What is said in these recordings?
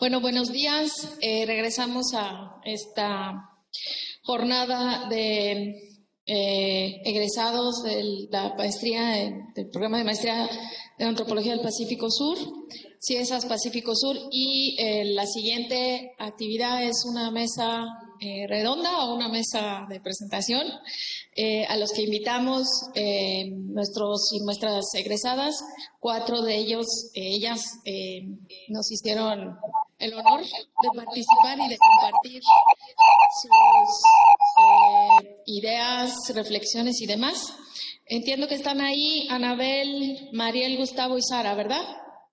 Bueno, buenos días. Regresamos a esta jornada de egresados de la maestría, del programa de maestría de Antropología del Pacífico Sur, Ciesas Pacífico Sur, y la siguiente actividad es una mesa redonda o una mesa de presentación a los que invitamos nuestros y nuestras egresadas. 4 de ellos, ellas nos hicieron el honor de participar y de compartir sus ideas, reflexiones y demás. Entiendo que están ahí Anabel, Mariel, Gustavo y Sara, ¿verdad?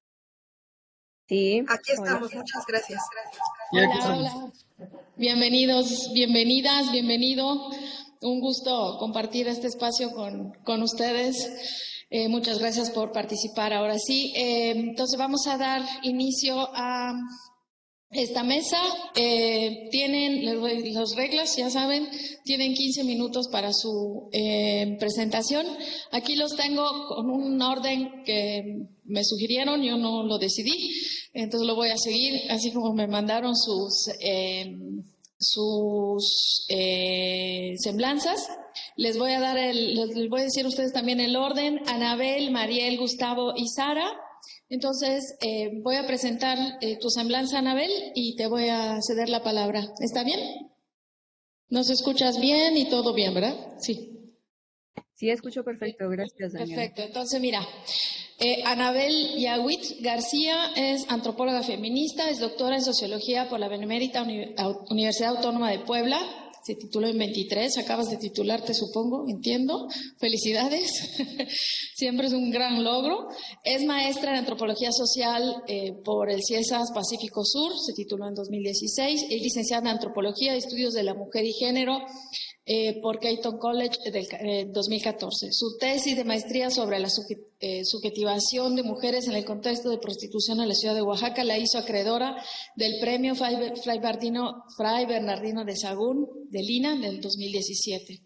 Sí. Aquí estamos, hola. Muchas gracias. Hola, hola. Bienvenidos, bienvenidas, bienvenido. Un gusto compartir este espacio con ustedes. Muchas gracias por participar. Ahora sí, entonces vamos a dar inicio a esta mesa. Tienen las reglas, ya saben, tienen 15 minutos para su presentación. Aquí los tengo con un orden que me sugirieron, yo no lo decidí, entonces lo voy a seguir, así como me mandaron sus semblanzas. Les voy a dar les voy a decir a ustedes también el orden: Anabel, Mariel, Gustavo y Sara. Entonces, voy a presentar tu semblanza, Anabel, y te voy a ceder la palabra. ¿Está bien? ¿Nos escuchas bien y todo bien, verdad? Sí. Sí, escucho perfecto. Gracias, Daniela. Perfecto. Entonces, mira, Anabel Yawit García es antropóloga feminista, es doctora en sociología por la Benemérita Universidad Autónoma de Puebla. Se tituló en 23, acabas de titularte, supongo, entiendo. Felicidades, siempre es un gran logro. Es maestra en antropología social por el Ciesas Pacífico Sur, se tituló en 2016. Es licenciada en antropología de estudios de la mujer y género por Caton College del 2014. Su tesis de maestría sobre la subjetivación de mujeres en el contexto de prostitución en la ciudad de Oaxaca la hizo acreedora del premio Fray Bernardino de Sahagún de Lina del 2017.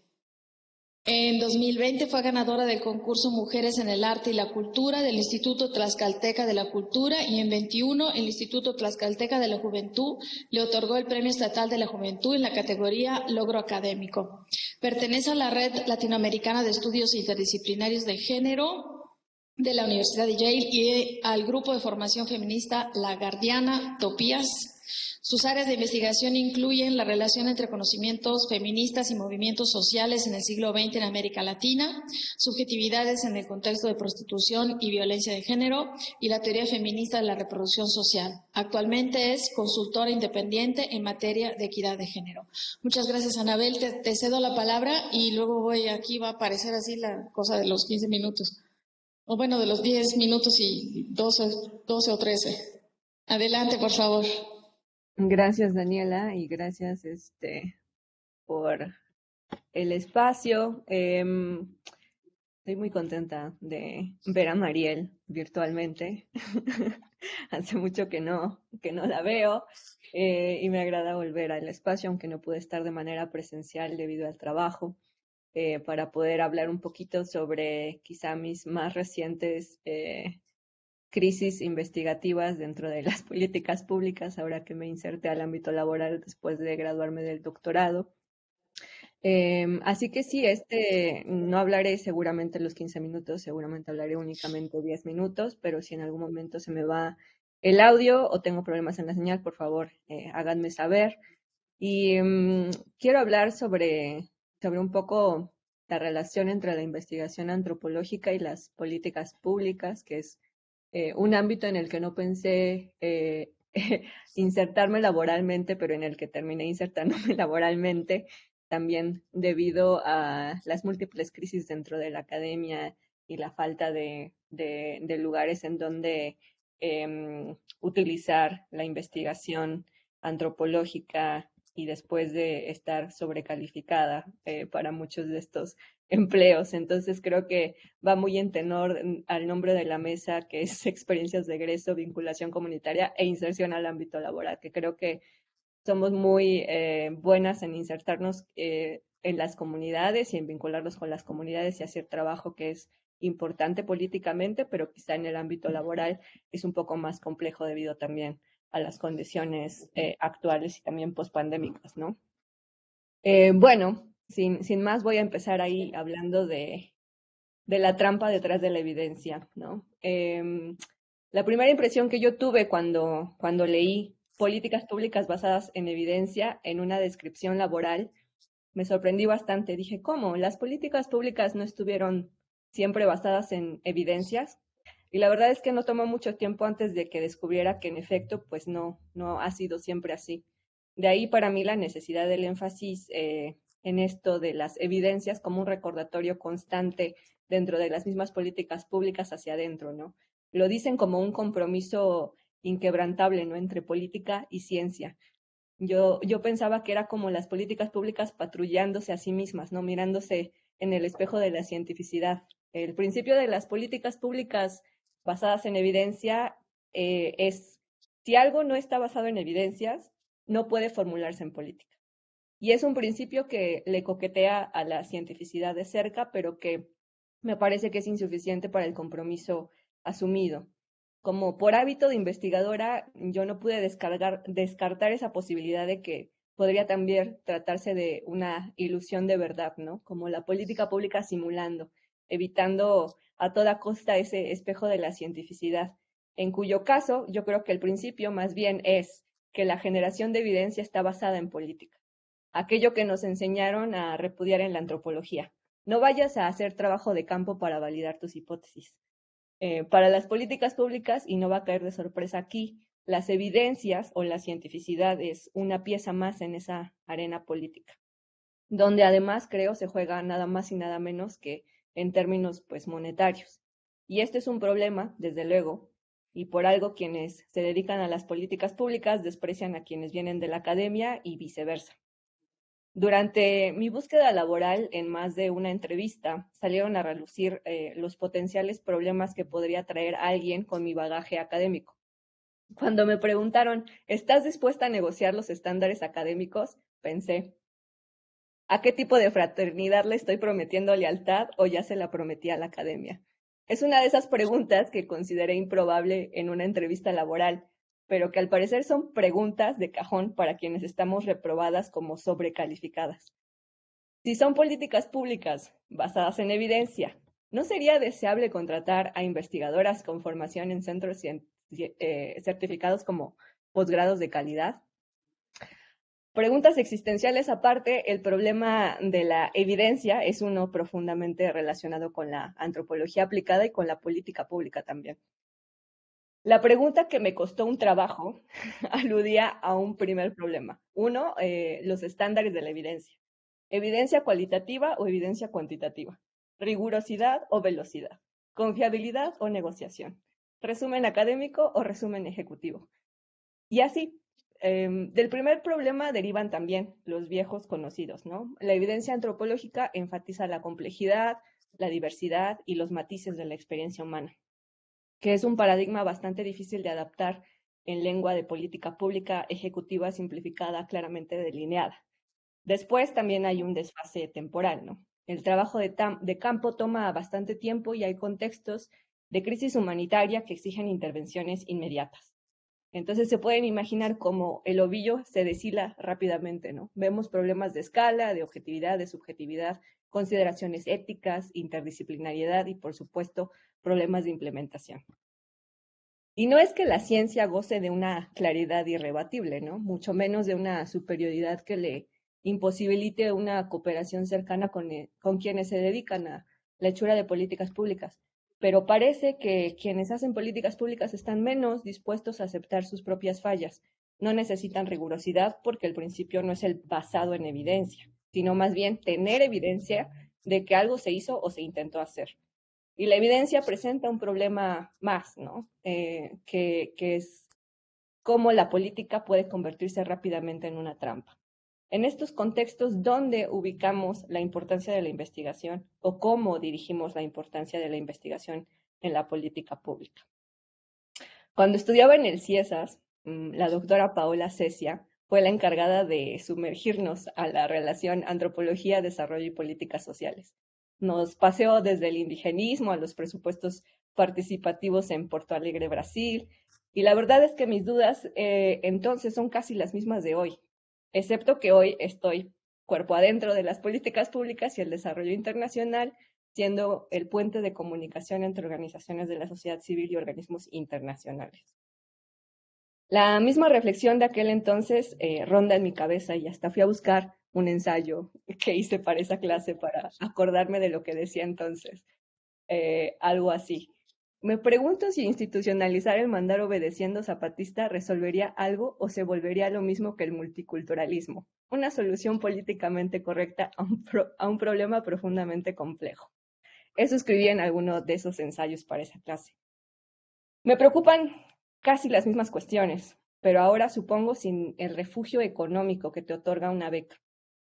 En 2020 fue ganadora del concurso Mujeres en el Arte y la Cultura del Instituto Tlaxcalteca de la Cultura, y en 21 el Instituto Tlaxcalteca de la Juventud le otorgó el Premio Estatal de la Juventud en la categoría Logro Académico. Pertenece a la Red Latinoamericana de Estudios Interdisciplinarios de Género de la Universidad de Yale y al grupo de formación feminista La Guardiana Topías. Sus áreas de investigación incluyen la relación entre conocimientos feministas y movimientos sociales en el siglo XX en América Latina, subjetividades en el contexto de prostitución y violencia de género, y la teoría feminista de la reproducción social. Actualmente es consultora independiente en materia de equidad de género. Muchas gracias, Anabel. Te cedo la palabra y luego aquí va a aparecer así la cosa de los 15 minutos. O bueno, de los 10 minutos y 12 o 13. Adelante, por favor. Gracias, Daniela, y gracias por el espacio. Estoy muy contenta de ver a Mariel virtualmente. Hace mucho que no la veo y me agrada volver al espacio, aunque no pude estar de manera presencial debido al trabajo, para poder hablar un poquito sobre quizá mis más recientes crisis investigativas dentro de las políticas públicas, ahora que me inserté al ámbito laboral después de graduarme del doctorado. Así que sí, no hablaré seguramente los 15 minutos, seguramente hablaré únicamente 10 minutos, pero si en algún momento se me va el audio o tengo problemas en la señal, por favor, háganme saber. Y quiero hablar sobre un poco la relación entre la investigación antropológica y las políticas públicas, que es un ámbito en el que no pensé insertarme laboralmente, pero en el que terminé insertándome laboralmente, también debido a las múltiples crisis dentro de la academia y la falta de lugares en donde utilizar la investigación antropológica, y después de estar sobrecalificada para muchos de estos empleos. Entonces creo que va muy en tenor al nombre de la mesa, que es experiencias de egreso, vinculación comunitaria e inserción al ámbito laboral, que creo que somos muy buenas en insertarnos en las comunidades y en vincularnos con las comunidades y hacer trabajo que es importante políticamente, pero quizá en el ámbito laboral es un poco más complejo debido también a las condiciones actuales y también pospandémicas, ¿no? Bueno, sin más voy a empezar ahí hablando de la trampa detrás de la evidencia, ¿no? La primera impresión que yo tuve cuando leí políticas públicas basadas en evidencia en una descripción laboral, me sorprendí bastante. Dije, ¿cómo? ¿Las políticas públicas no estuvieron siempre basadas en evidencias? Y la verdad es que no tomó mucho tiempo antes de que descubriera que en efecto, pues no ha sido siempre así. De ahí para mí la necesidad del énfasis en esto de las evidencias como un recordatorio constante dentro de las mismas políticas públicas hacia adentro, ¿no? Lo dicen como un compromiso inquebrantable, ¿no? Entre política y ciencia. Yo pensaba que era como las políticas públicas patrullándose a sí mismas, ¿no? Mirándose en el espejo de la cientificidad. El principio de las políticas públicas basadas en evidencia es, si algo no está basado en evidencias, no puede formularse en política. Y es un principio que le coquetea a la cientificidad de cerca, pero que me parece que es insuficiente para el compromiso asumido. Como por hábito de investigadora, yo no pude descartar esa posibilidad de que podría también tratarse de una ilusión de verdad, ¿no? Como la política pública simulando, evitando a toda costa ese espejo de la cientificidad, en cuyo caso yo creo que el principio más bien es que la generación de evidencia está basada en política, aquello que nos enseñaron a repudiar en la antropología. No vayas a hacer trabajo de campo para validar tus hipótesis. Para las políticas públicas, y no va a caer de sorpresa aquí, las evidencias o la cientificidad es una pieza más en esa arena política, donde además creo se juega nada más y nada menos que en términos pues monetarios. Y este es un problema, desde luego, y por algo quienes se dedican a las políticas públicas desprecian a quienes vienen de la academia y viceversa. Durante mi búsqueda laboral, en más de una entrevista, salieron a relucir los potenciales problemas que podría traer alguien con mi bagaje académico. Cuando me preguntaron, ¿estás dispuesta a negociar los estándares académicos? Pensé, ¿a qué tipo de fraternidad le estoy prometiendo lealtad o ya se la prometí a la academia? Es una de esas preguntas que consideré improbable en una entrevista laboral, pero que al parecer son preguntas de cajón para quienes estamos reprobadas como sobrecalificadas. Si son políticas públicas basadas en evidencia, ¿no sería deseable contratar a investigadoras con formación en centros certificados como posgrados de calidad? Preguntas existenciales aparte, el problema de la evidencia es uno profundamente relacionado con la antropología aplicada y con la política pública también. La pregunta que me costó un trabajo aludía a un primer problema. Uno, los estándares de la evidencia. ¿Evidencia cualitativa o evidencia cuantitativa? ¿Rigurosidad o velocidad? ¿Confiabilidad o negociación? ¿Resumen académico o resumen ejecutivo? Y así, del primer problema derivan también los viejos conocidos, ¿no? La evidencia antropológica enfatiza la complejidad, la diversidad y los matices de la experiencia humana, que es un paradigma bastante difícil de adaptar en lengua de política pública ejecutiva simplificada, claramente delineada. Después también hay un desfase temporal, ¿no? El trabajo de campo toma bastante tiempo y hay contextos de crisis humanitaria que exigen intervenciones inmediatas. Entonces se pueden imaginar cómo el ovillo se deshila rápidamente, ¿no? Vemos problemas de escala, de objetividad, de subjetividad, consideraciones éticas, interdisciplinariedad y, por supuesto, problemas de implementación. Y no es que la ciencia goce de una claridad irrebatible, ¿no? Mucho menos de una superioridad que le imposibilite una cooperación cercana con quienes se dedican a la hechura de políticas públicas. Pero parece que quienes hacen políticas públicas están menos dispuestos a aceptar sus propias fallas. No necesitan rigurosidad porque el principio no es el basado en evidencia, sino más bien tener evidencia de que algo se hizo o se intentó hacer. Y la evidencia presenta un problema más, ¿no? Que es cómo la política puede convertirse rápidamente en una trampa. En estos contextos, ¿dónde ubicamos la importancia de la investigación o cómo dirigimos la importancia de la investigación en la política pública? Cuando estudiaba en el CIESAS, la doctora Paola Cecia fue la encargada de sumergirnos a la relación antropología, desarrollo y políticas sociales. Nos paseó desde el indigenismo a los presupuestos participativos en Porto Alegre, Brasil, Y la verdad es que mis dudas entonces son casi las mismas de hoy, excepto que hoy estoy cuerpo adentro de las políticas públicas y el desarrollo internacional, siendo el puente de comunicación entre organizaciones de la sociedad civil y organismos internacionales. La misma reflexión de aquel entonces ronda en mi cabeza y hasta fui a buscar un ensayo que hice para esa clase para acordarme de lo que decía entonces. Algo así. Me pregunto si institucionalizar el mandar obedeciendo zapatista resolvería algo o se volvería lo mismo que el multiculturalismo, una solución políticamente correcta a un problema profundamente complejo. Eso escribí en alguno de esos ensayos para esa clase. Me preocupan casi las mismas cuestiones, pero ahora supongo sin el refugio económico que te otorga una beca.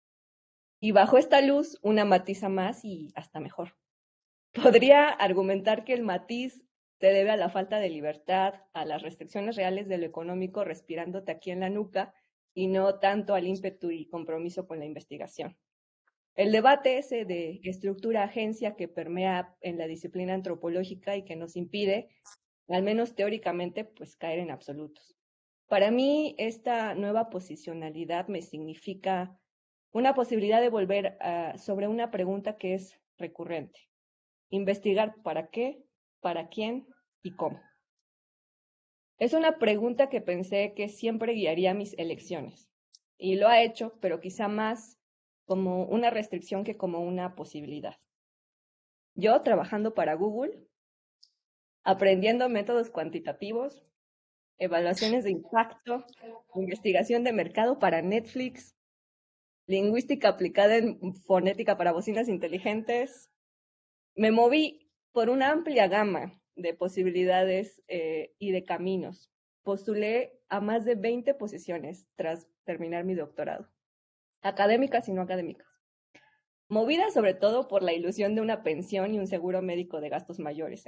Y bajo esta luz, una matiza más y hasta mejor. Podría argumentar que el matiz se debe a la falta de libertad, a las restricciones reales de lo económico respirándote aquí en la nuca y no tanto al ímpetu y compromiso con la investigación. El debate ese de estructura-agencia que permea en la disciplina antropológica y que nos impide, al menos teóricamente, pues caer en absolutos. Para mí, esta nueva posicionalidad me significa una posibilidad de volver sobre una pregunta que es recurrente. Investigar para qué, para quién y cómo. Es una pregunta que pensé que siempre guiaría mis elecciones. Y lo ha hecho, pero quizá más como una restricción que como una posibilidad. Yo, trabajando para Google, aprendiendo métodos cuantitativos, evaluaciones de impacto, investigación de mercado para Netflix, lingüística aplicada en fonética para bocinas inteligentes, me moví por una amplia gama de posibilidades y de caminos. Postulé a más de 20 posiciones tras terminar mi doctorado, académicas y no académicas. Movida sobre todo por la ilusión de una pensión y un seguro médico de gastos mayores.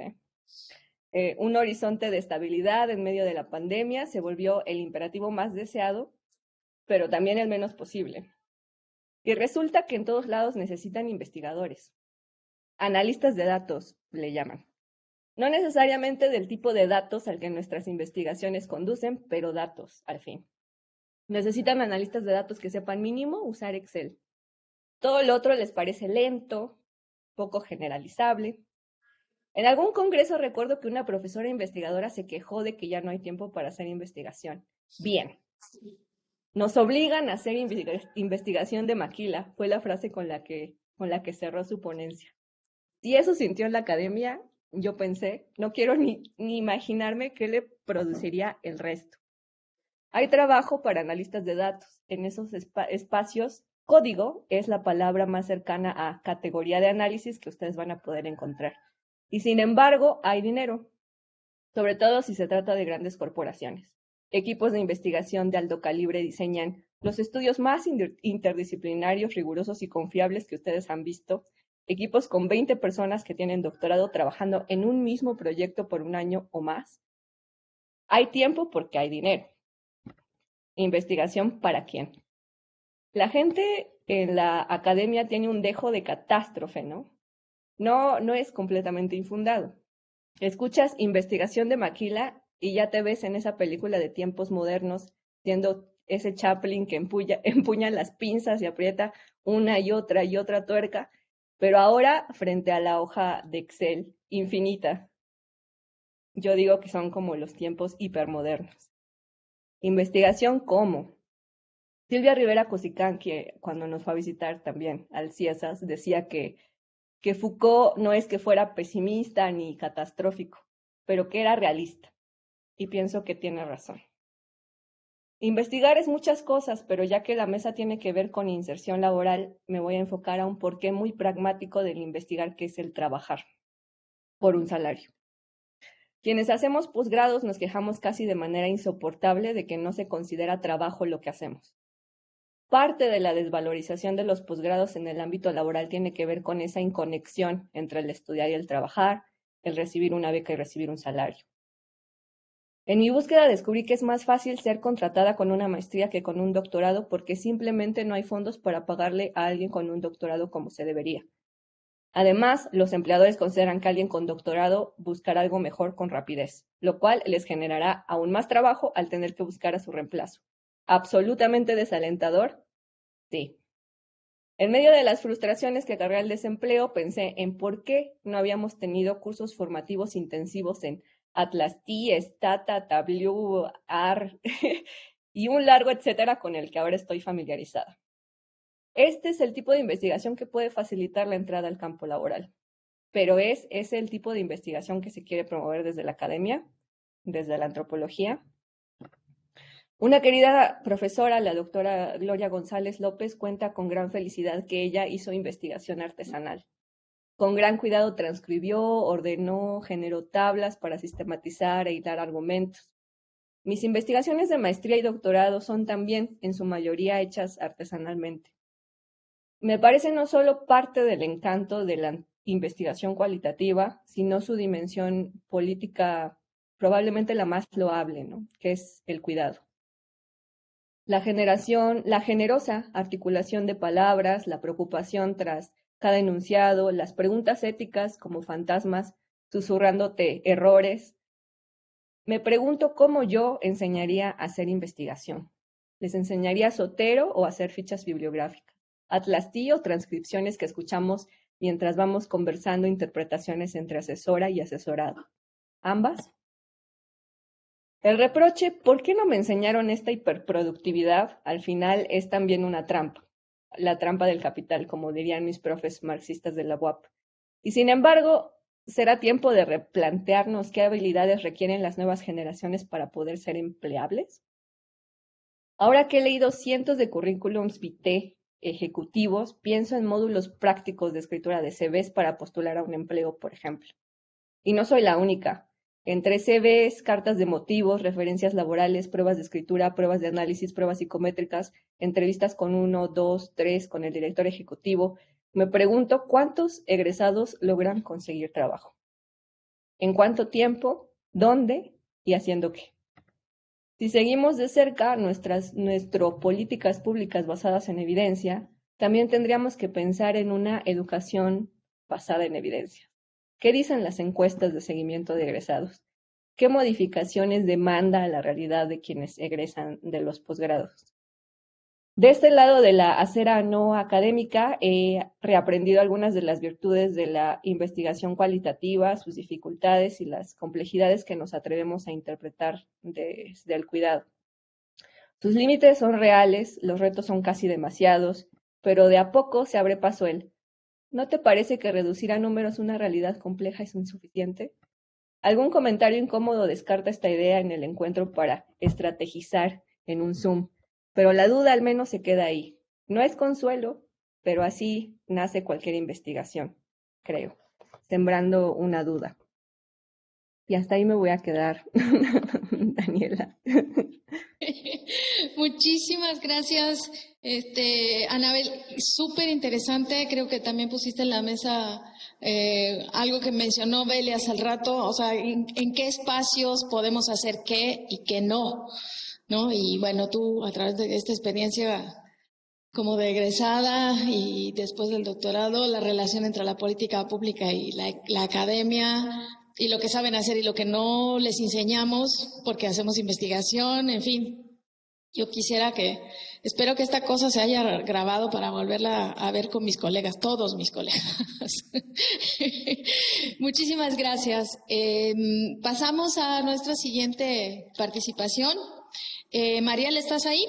Un horizonte de estabilidad en medio de la pandemia se volvió el imperativo más deseado, pero también el menos posible. Y resulta que en todos lados necesitan investigadores. Analistas de datos, le llaman. No necesariamente del tipo de datos al que nuestras investigaciones conducen, pero datos, al fin. Necesitan analistas de datos que sepan mínimo usar Excel. Todo lo otro les parece lento, poco generalizable. En algún congreso recuerdo que una profesora investigadora se quejó de que ya no hay tiempo para hacer investigación. Bien. Nos obligan a hacer investigación de maquila, fue la frase con la que cerró su ponencia. Si eso sintió en la academia, yo pensé, no quiero ni imaginarme qué le produciría el resto. Hay trabajo para analistas de datos. En esos espacios, código es la palabra más cercana a categoría de análisis que ustedes van a poder encontrar. Y sin embargo, hay dinero, sobre todo si se trata de grandes corporaciones. Equipos de investigación de alto calibre diseñan los estudios más interdisciplinarios, rigurosos y confiables que ustedes han visto. Equipos con 20 personas que tienen doctorado trabajando en un mismo proyecto por un año o más. Hay tiempo porque hay dinero. Investigación para quién. La gente en la academia tiene un dejo de catástrofe, ¿no? No es completamente infundado. Escuchas investigación de maquila y ya te ves en esa película de tiempos modernos, siendo ese Chaplin que empuña las pinzas y aprieta una y otra tuerca, pero ahora frente a la hoja de Excel infinita. Yo digo que son como los tiempos hipermodernos. Investigación, ¿cómo? Silvia Rivera Cosicán, que cuando nos fue a visitar también al CIESAS, decía que Foucault no es que fuera pesimista ni catastrófico, pero que era realista. Y pienso que tiene razón. Investigar es muchas cosas, pero ya que la mesa tiene que ver con inserción laboral, me voy a enfocar a un porqué muy pragmático del investigar, que es el trabajar por un salario. Quienes hacemos posgrados nos quejamos casi de manera insoportable de que no se considera trabajo lo que hacemos. Parte de la desvalorización de los posgrados en el ámbito laboral tiene que ver con esa inconexión entre el estudiar y el trabajar, el recibir una beca y recibir un salario. En mi búsqueda descubrí que es más fácil ser contratada con una maestría que con un doctorado porque simplemente no hay fondos para pagarle a alguien con un doctorado como se debería. Además, los empleadores consideran que alguien con doctorado buscará algo mejor con rapidez, lo cual les generará aún más trabajo al tener que buscar a su reemplazo. ¿Absolutamente desalentador? Sí. En medio de las frustraciones que acarrea el desempleo, pensé en por qué no habíamos tenido cursos formativos intensivos en Atlas T, Stata, Tableau, R y un largo etcétera con el que ahora estoy familiarizada. Este es el tipo de investigación que puede facilitar la entrada al campo laboral, pero ¿es ese el tipo de investigación que se quiere promover desde la academia, desde la antropología? Una querida profesora, la doctora Gloria González López, cuenta con gran felicidad que ella hizo investigación artesanal. Con gran cuidado transcribió, ordenó, generó tablas para sistematizar e hilar argumentos. Mis investigaciones de maestría y doctorado son también, en su mayoría, hechas artesanalmente. Me parece no solo parte del encanto de la investigación cualitativa, sino su dimensión política probablemente la más loable, ¿no? Que es el cuidado. La generosa articulación de palabras, la preocupación tras cada enunciado, las preguntas éticas como fantasmas susurrándote errores. Me pregunto cómo yo enseñaría a hacer investigación. ¿Les enseñaría Sotero o hacer fichas bibliográficas? Atlas T o transcripciones que escuchamos mientras vamos conversando interpretaciones entre asesora y asesorado. ¿Ambas? El reproche, ¿por qué no me enseñaron esta hiperproductividad? Al final es también una trampa, la trampa del capital, como dirían mis profes marxistas de la UAP. Y sin embargo, ¿será tiempo de replantearnos qué habilidades requieren las nuevas generaciones para poder ser empleables? Ahora que he leído cientos de currículums vitae ejecutivos, pienso en módulos prácticos de escritura de CVs para postular a un empleo, por ejemplo. Y no soy la única. Entre CVs, cartas de motivos, referencias laborales, pruebas de escritura, pruebas de análisis, pruebas psicométricas, entrevistas con 1, 2, 3, con el director ejecutivo, me pregunto cuántos egresados logran conseguir trabajo. ¿En cuánto tiempo? ¿Dónde? ¿Y haciendo qué? Si seguimos de cerca nuestras políticas públicas basadas en evidencia, también tendríamos que pensar en una educación basada en evidencia. ¿Qué dicen las encuestas de seguimiento de egresados? ¿Qué modificaciones demanda la realidad de quienes egresan de los posgrados? De este lado de la acera no académica, he reaprendido algunas de las virtudes de la investigación cualitativa, sus dificultades y las complejidades que nos atrevemos a interpretar desde el cuidado. Sus límites son reales, los retos son casi demasiados, pero de a poco se abre paso él. ¿No te parece que reducir a números una realidad compleja es insuficiente? Algún comentario incómodo descarta esta idea en el encuentro para estrategizar en un Zoom, pero la duda al menos se queda ahí. No es consuelo, pero así nace cualquier investigación, creo, sembrando una duda. Y hasta ahí me voy a quedar, Daniela. Muchísimas gracias, Anabel. Súper interesante. Creo que también pusiste en la mesa algo que mencionó Belias al rato, o sea, en qué espacios podemos hacer qué y qué no, ¿no? Y bueno, tú a través de esta experiencia como de egresada y después del doctorado, la relación entre la política pública y la academia y lo que saben hacer y lo que no les enseñamos porque hacemos investigación, en fin. Yo espero que esta cosa se haya grabado para volverla a ver con mis colegas, todos mis colegas. Muchísimas gracias. Pasamos a nuestra siguiente participación. Mariel, ¿estás ahí?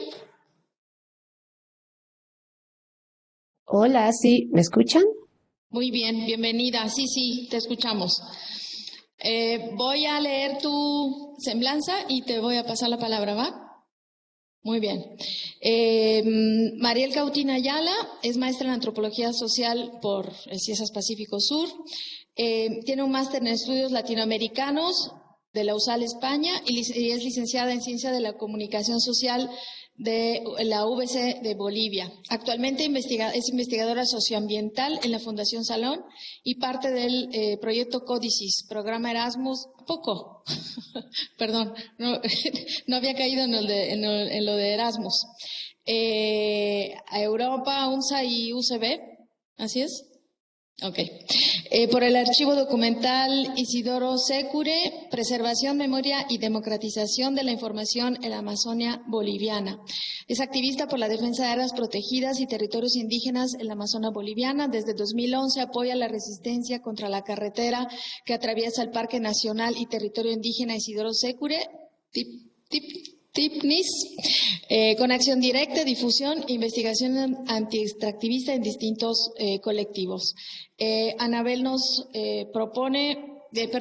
Hola, sí, ¿me escuchan? Muy bien, bienvenida. Sí, te escuchamos. Voy a leer tu semblanza y te voy a pasar la palabra, ¿va? Muy bien. Mariel Cautín Ayala es maestra en Antropología Social por el CIESAS Pacífico Sur. Tiene un máster en Estudios Latinoamericanos de la USAL España y es licenciada en Ciencia de la Comunicación Social de la UBC de Bolivia. Actualmente es investigadora socioambiental en la Fundación Salón y parte del proyecto Códicis, programa Erasmus, perdón, no había caído en lo de Erasmus. A Europa, UNSA y UCB, ¿así es? Ok. Por el archivo documental Isidoro Secure, Preservación, Memoria y Democratización de la Información en la Amazonia Boliviana. Es activista por la defensa de áreas protegidas y territorios indígenas en la Amazonia Boliviana. Desde 2011 apoya la resistencia contra la carretera que atraviesa el Parque Nacional y Territorio Indígena Isidoro Secure, TIPNIS, con acción directa, difusión e investigación anti-extractivista en distintos colectivos. Mariel nos propone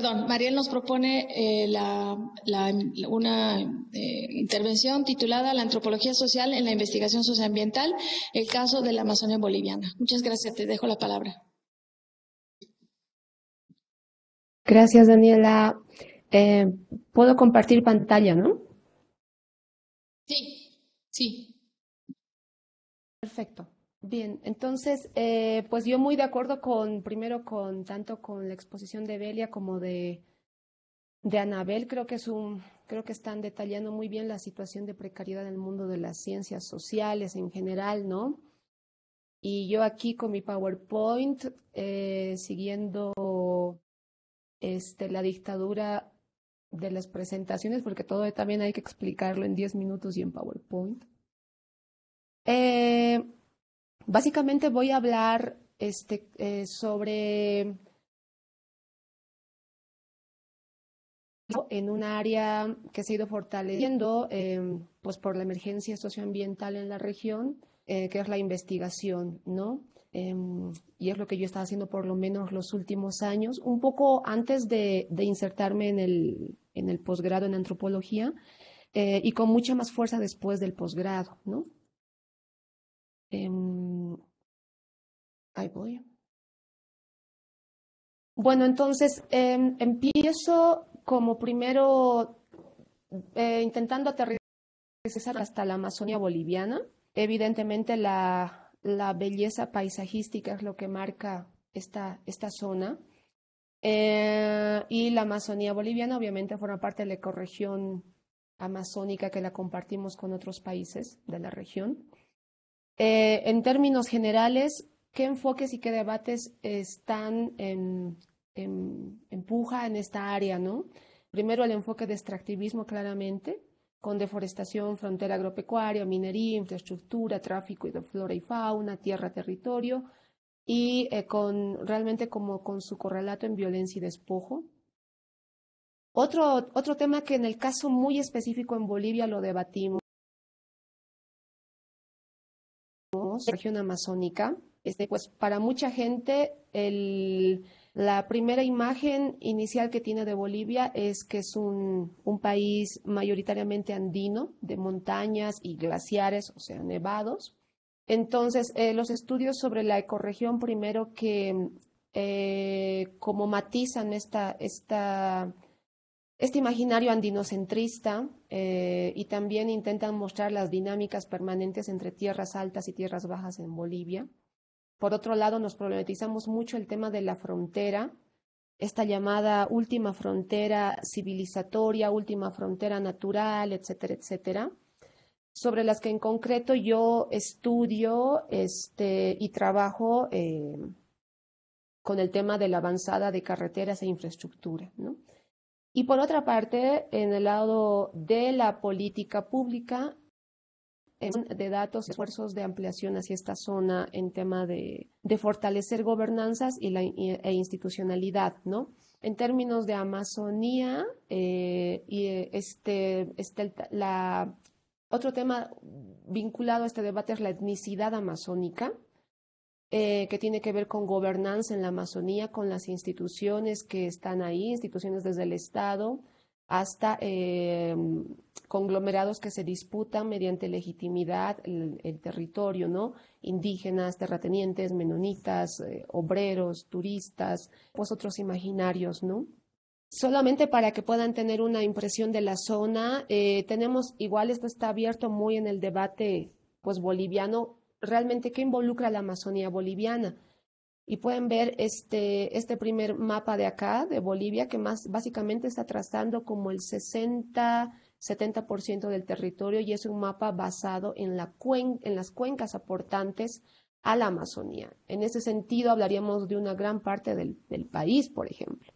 una intervención titulada La antropología social en la investigación socioambiental, el caso de la Amazonia boliviana. Muchas gracias, te dejo la palabra. Gracias, Daniela. Puedo compartir pantalla, ¿no? Sí. Perfecto. Bien, entonces, pues yo muy de acuerdo tanto con la exposición de Belia como de Anabel. Creo que están detallando muy bien la situación de precariedad en el mundo de las ciencias sociales en general, ¿no? Y yo aquí con mi PowerPoint, siguiendo la dictadura de las presentaciones, porque todo también hay que explicarlo en 10 minutos y en PowerPoint. Básicamente voy a hablar sobre en un área que se ha ido fortaleciendo pues por la emergencia socioambiental en la región, que es la investigación, ¿no? Y es lo que yo estaba haciendo por lo menos los últimos años, un poco antes de insertarme en el posgrado en antropología, y con mucha más fuerza después del posgrado, ¿no? Ahí voy. Bueno, entonces empiezo como primero intentando aterrizar hasta la Amazonia boliviana. Evidentemente la belleza paisajística es lo que marca esta zona. Y la Amazonía boliviana obviamente forma parte de la ecorregión amazónica que la compartimos con otros países de la región. En términos generales, ¿qué enfoques y qué debates están en puja en esta área, ¿no? Primero, el enfoque de extractivismo claramente, con deforestación, frontera agropecuaria, minería, infraestructura, tráfico de flora y fauna, tierra, territorio, y realmente como con su correlato en violencia y despojo. Otro tema que en el caso muy específico en Bolivia lo debatimos, la región amazónica, pues para mucha gente la primera imagen inicial que tiene de Bolivia es que es un país mayoritariamente andino, de montañas y glaciares, o sea, nevados. Entonces, los estudios sobre la ecorregión, primero que como matizan este imaginario andinocentrista, y también intentan mostrar las dinámicas permanentes entre tierras altas y tierras bajas en Bolivia. Por otro lado, nos problematizamos mucho el tema de la frontera, esta llamada última frontera civilizatoria, última frontera natural, etcétera, etcétera, sobre las que en concreto yo estudio y trabajo con el tema de la avanzada de carreteras e infraestructura, ¿no? Y por otra parte, en el lado de la política pública, de datos, esfuerzos de ampliación hacia esta zona en tema de fortalecer gobernanzas e institucionalidad, ¿no? En términos de Amazonía, otro tema vinculado a este debate es la etnicidad amazónica, que tiene que ver con gobernanza en la Amazonía, con las instituciones que están ahí, instituciones desde el Estado, hasta conglomerados que se disputan mediante legitimidad el territorio, ¿no? Indígenas, terratenientes, menonitas, obreros, turistas, pues otros imaginarios, ¿no? Solamente para que puedan tener una impresión de la zona, igual esto está abierto muy en el debate pues boliviano, realmente qué involucra la Amazonía boliviana. Y pueden ver este primer mapa de acá, de Bolivia, que básicamente está trazando como el 60-70% del territorio, y es un mapa basado en las cuencas aportantes a la Amazonía. En ese sentido, hablaríamos de una gran parte del país, por ejemplo,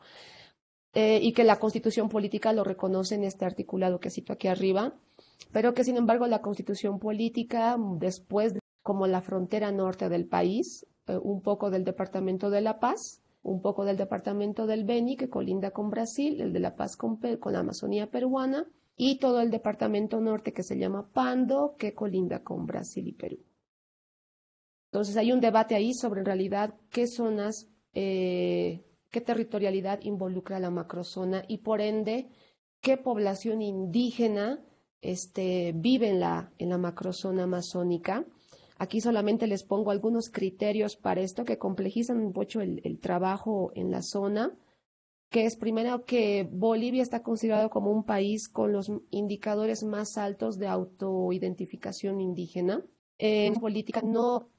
y que la Constitución política lo reconoce en este articulado que cito aquí arriba, pero que sin embargo la Constitución política, después como la frontera norte del país, un poco del departamento de La Paz, un poco del departamento del Beni, que colinda con Brasil, el de La Paz con la Amazonía peruana, y todo el departamento norte que se llama Pando, que colinda con Brasil y Perú. Entonces hay un debate ahí sobre en realidad qué zonas, qué territorialidad involucra la macrozona y por ende qué población indígena vive en la macrozona amazónica. Aquí solamente les pongo algunos criterios para esto que complejizan un poco el trabajo en la zona, que es primero que Bolivia está considerado como un país con los indicadores más altos de autoidentificación indígena. En política no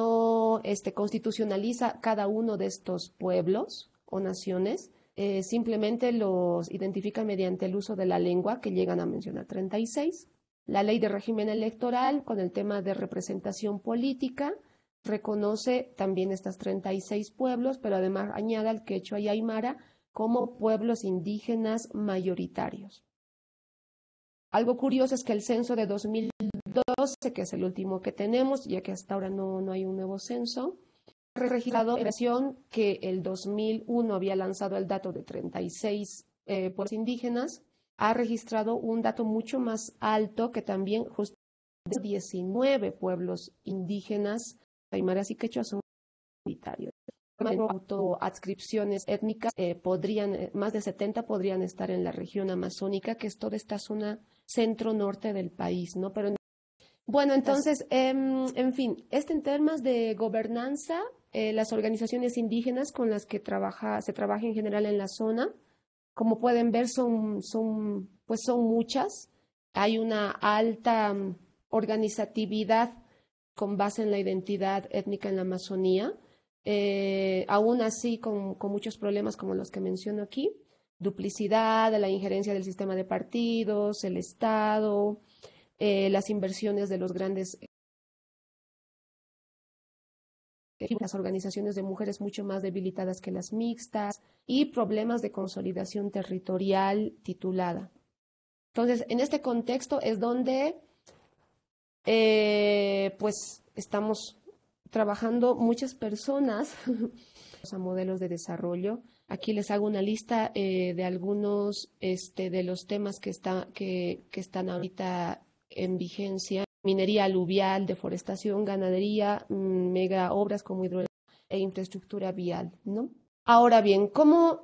constitucionaliza cada uno de estos pueblos o naciones, simplemente los identifica mediante el uso de la lengua, que llegan a mencionar 36. La ley de régimen electoral, con el tema de representación política, reconoce también estas 36 pueblos, pero además añade al quechua y aymara como pueblos indígenas mayoritarios. Algo curioso es que el censo de 2012, que es el último que tenemos, ya que hasta ahora no hay un nuevo censo, ha registrado en versión que el 2001 había lanzado el dato de 36 pueblos indígenas, ha registrado un dato mucho más alto que también justo 19 pueblos indígenas, aymaras y quechuas son mayoritarios. Autoadscripciones étnicas más de 70 podrían estar en la región amazónica, que es toda esta zona centro-norte del país, ¿no? Pero bueno, entonces, en fin, en temas de gobernanza, las organizaciones indígenas con las que se trabaja en general en la zona, como pueden ver, son muchas. Hay una alta organizatividad con base en la identidad étnica en la Amazonía. Aún así con muchos problemas como los que menciono aquí, duplicidad, la injerencia del sistema de partidos, el Estado, las inversiones de los grandes, las organizaciones de mujeres mucho más debilitadas que las mixtas y problemas de consolidación territorial titulada. Entonces, en este contexto es donde pues estamos trabajando muchas personas a modelos de desarrollo. Aquí les hago una lista de algunos de los temas que están ahorita en vigencia: minería aluvial, deforestación, ganadería, mega obras como hidroeléctrica e infraestructura vial, ¿no? Ahora bien, ¿cómo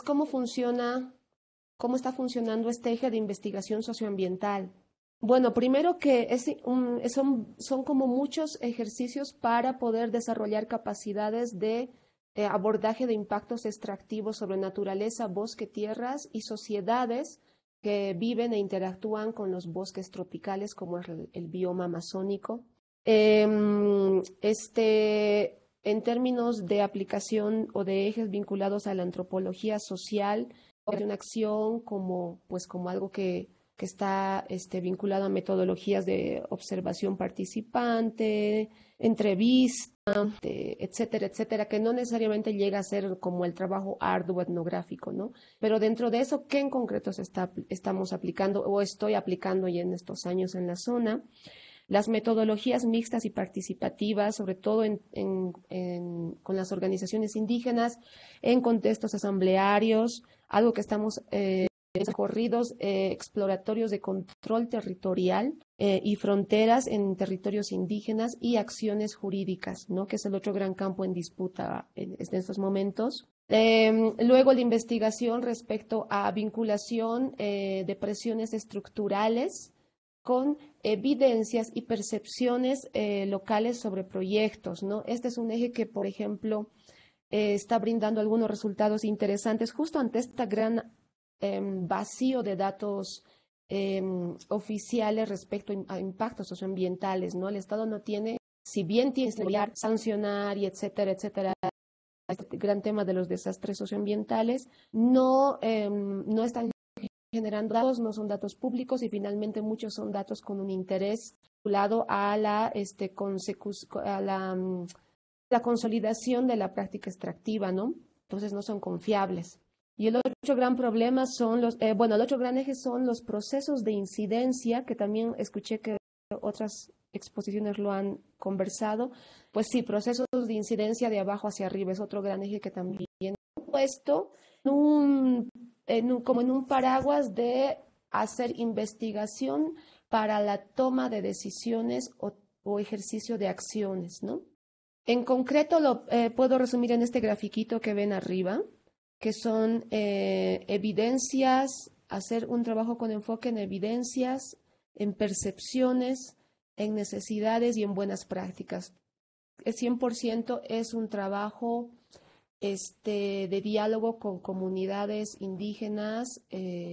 está funcionando este eje de investigación socioambiental? Bueno, primero que son como muchos ejercicios para poder desarrollar capacidades de abordaje de impactos extractivos sobre naturaleza, bosque, tierras y sociedades que viven e interactúan con los bosques tropicales, como es el bioma amazónico. En términos de aplicación o de ejes vinculados a la antropología social, una acción como algo que está vinculado a metodologías de observación participante, entrevista, etcétera, etcétera, que no necesariamente llega a ser como el trabajo arduo etnográfico, ¿no? Pero dentro de eso, ¿qué en concreto estamos aplicando o estoy aplicando ya en estos años en la zona? Las metodologías mixtas y participativas, sobre todo con las organizaciones indígenas, en contextos asamblearios, algo que estamos recorridos exploratorios de control territorial y fronteras en territorios indígenas y acciones jurídicas, ¿no? Que es el otro gran campo en disputa en estos momentos. Luego la investigación respecto a vinculación de presiones estructurales con evidencias y percepciones locales sobre proyectos, ¿no? Este es un eje que, por ejemplo, está brindando algunos resultados interesantes justo ante esta gran vacío de datos oficiales respecto a impactos socioambientales, ¿no? El Estado no tiene, si bien tiene que estudiar, sancionar y etcétera, etcétera, este gran tema de los desastres socioambientales, no están generando datos, no son datos públicos y finalmente muchos son datos con un interés vinculado a la, la consolidación de la práctica extractiva, ¿no? Entonces no son confiables. Y el otro gran problema son el otro gran eje son los procesos de incidencia, que también escuché que otras exposiciones lo han conversado. Pues sí, procesos de incidencia de abajo hacia arriba es otro gran eje que también he puesto como en un paraguas de hacer investigación para la toma de decisiones o ejercicio de acciones, ¿no? En concreto lo puedo resumir en este grafiquito que ven arriba, que son evidencias, hacer un trabajo con enfoque en evidencias, en percepciones, en necesidades y en buenas prácticas. El 100% es un trabajo de diálogo con comunidades indígenas,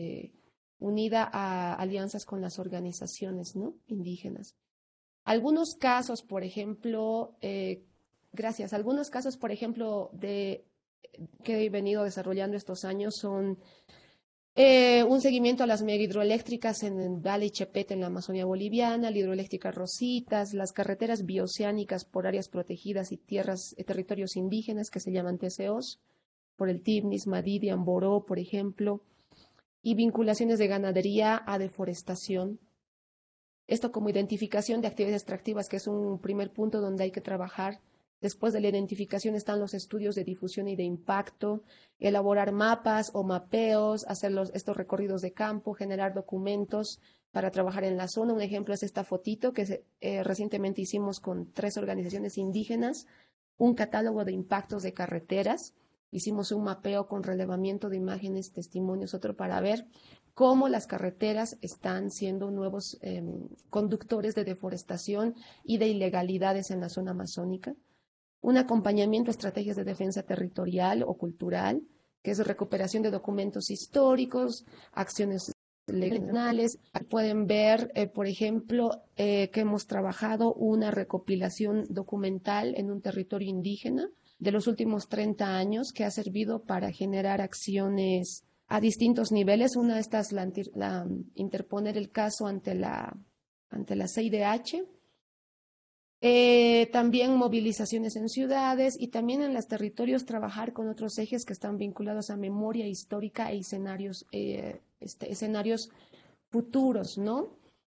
unida a alianzas con las organizaciones, ¿no?, indígenas. Algunos casos, por ejemplo, algunos casos, por ejemplo, que he venido desarrollando estos años son un seguimiento a las megahidroeléctricas en el Valle Chepete, en la Amazonía boliviana, la hidroeléctrica Rositas, las carreteras bioceánicas por áreas protegidas y territorios indígenas que se llaman TCOs, por el Tibnis, Madidi, Amboró, por ejemplo, y vinculaciones de ganadería a deforestación. Esto como identificación de actividades extractivas, que es un primer punto donde hay que trabajar. Después de la identificación están los estudios de difusión y de impacto, elaborar mapas o mapeos, hacer estos recorridos de campo, generar documentos para trabajar en la zona. Un ejemplo es esta fotito que recientemente hicimos con 3 organizaciones indígenas, un catálogo de impactos de carreteras. Hicimos un mapeo con relevamiento de imágenes, testimonios, otro para ver cómo las carreteras están siendo nuevos conductores de deforestación y de ilegalidades en la zona amazónica. Un acompañamiento a estrategias de defensa territorial o cultural, que es recuperación de documentos históricos, acciones legales. Pueden ver, por ejemplo, que hemos trabajado una recopilación documental en un territorio indígena de los últimos 30 años que ha servido para generar acciones a distintos niveles. Una de estas, interponer el caso ante la CIDH. También movilizaciones en ciudades y también en los territorios trabajar con otros ejes que están vinculados a memoria histórica e escenarios futuros, ¿no?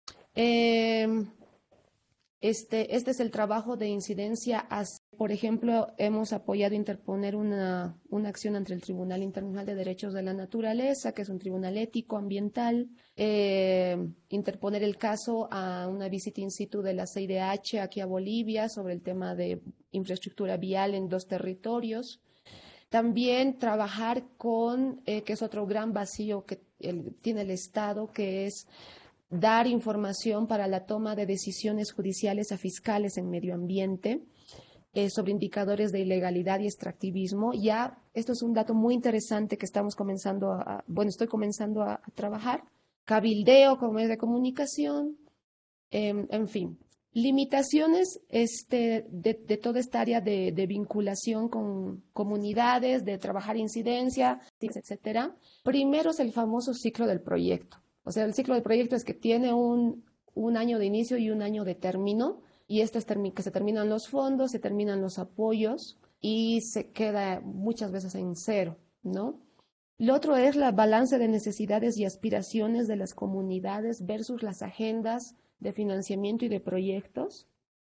Este es el trabajo de incidencia. Por ejemplo, hemos apoyado interponer una acción ante el Tribunal Internacional de Derechos de la Naturaleza, que es un tribunal ético ambiental, interponer el caso a una visita in situ de la CIDH aquí a Bolivia sobre el tema de infraestructura vial en 2 territorios. También trabajar con, que es otro gran vacío que tiene el Estado, que es dar información para la toma de decisiones judiciales a fiscales en medio ambiente sobre indicadores de ilegalidad y extractivismo. Ya, esto es un dato muy interesante que estamos estoy comenzando a trabajar. Cabildeo como medio de comunicación, en fin. Limitaciones de toda esta área de vinculación con comunidades, de trabajar incidencia, etcétera. Primero es el famoso ciclo del proyecto. O sea, el ciclo del proyecto es que tiene un año de inicio y un año de término, y esto es que se terminan los fondos, se terminan los apoyos y se queda muchas veces en cero, ¿no? Lo otro es la balance de necesidades y aspiraciones de las comunidades versus las agendas de financiamiento y de proyectos.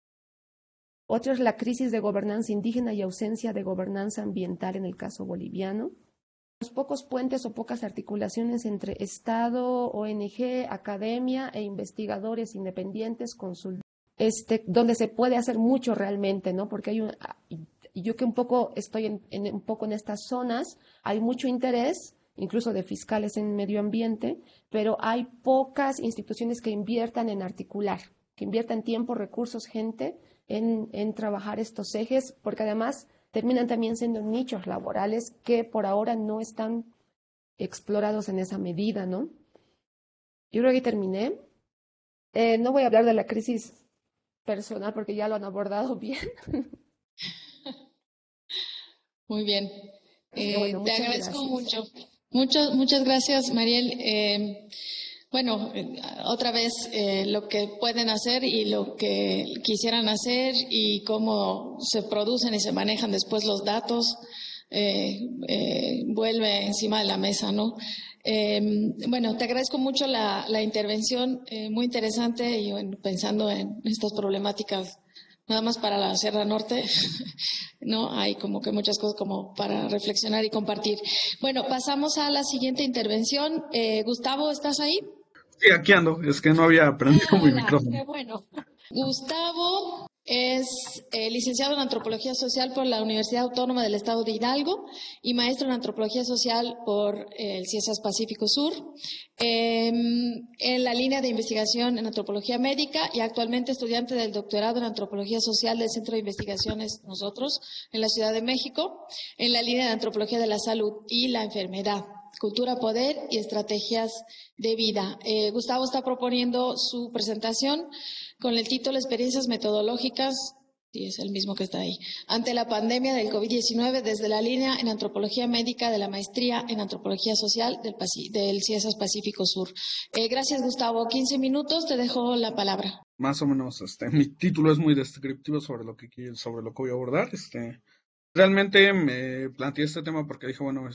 Otra es la crisis de gobernanza indígena y ausencia de gobernanza ambiental en el caso boliviano. Los pocos puentes o pocas articulaciones entre Estado, ONG, academia e investigadores independientes, donde se puede hacer mucho realmente, ¿no? Porque yo que un poco estoy un poco en estas zonas, hay mucho interés, incluso de fiscales en medio ambiente, pero hay pocas instituciones que inviertan en articular, que inviertan tiempo, recursos, gente en trabajar estos ejes, porque además terminan también siendo nichos laborales que por ahora no están explorados en esa medida, ¿no? Yo creo que terminé. No voy a hablar de la crisis personal porque ya lo han abordado bien. Muy bien. Bueno, Te agradezco mucho. Muchas gracias, Mariel. Bueno, otra vez lo que pueden hacer y lo que quisieran hacer y cómo se producen y se manejan después los datos, vuelve encima de la mesa, ¿no? Bueno, te agradezco mucho la intervención, muy interesante y bueno, pensando en estas problemáticas, nada más para la Sierra Norte, ¿no? Hay como que muchas cosas como para reflexionar y compartir. Bueno, pasamos a la siguiente intervención. Gustavo, ¿estás ahí? Sí, aquí ando, es que no había prendido mi Hola, micrófono. qué bueno. Gustavo es licenciado en Antropología Social por la Universidad Autónoma del Estado de Hidalgo y maestro en Antropología Social por el CIESAS Pacífico Sur, en la línea de investigación en Antropología Médica y actualmente estudiante del doctorado en Antropología Social del Centro de Investigaciones Nosotros en la Ciudad de México, en la línea de Antropología de la Salud y la Enfermedad. Cultura, poder y estrategias de vida. Gustavo está proponiendo su presentación con el título Experiencias metodológicas, y es el mismo que está ahí, ante la pandemia del COVID-19 desde la línea en antropología médica de la maestría en antropología social del CIESAS Pacífico Sur. Gracias, Gustavo. 15 minutos, te dejo la palabra. Más o menos, mi título es muy descriptivo sobre lo que voy a abordar. Realmente me planteé este tema porque dije, bueno,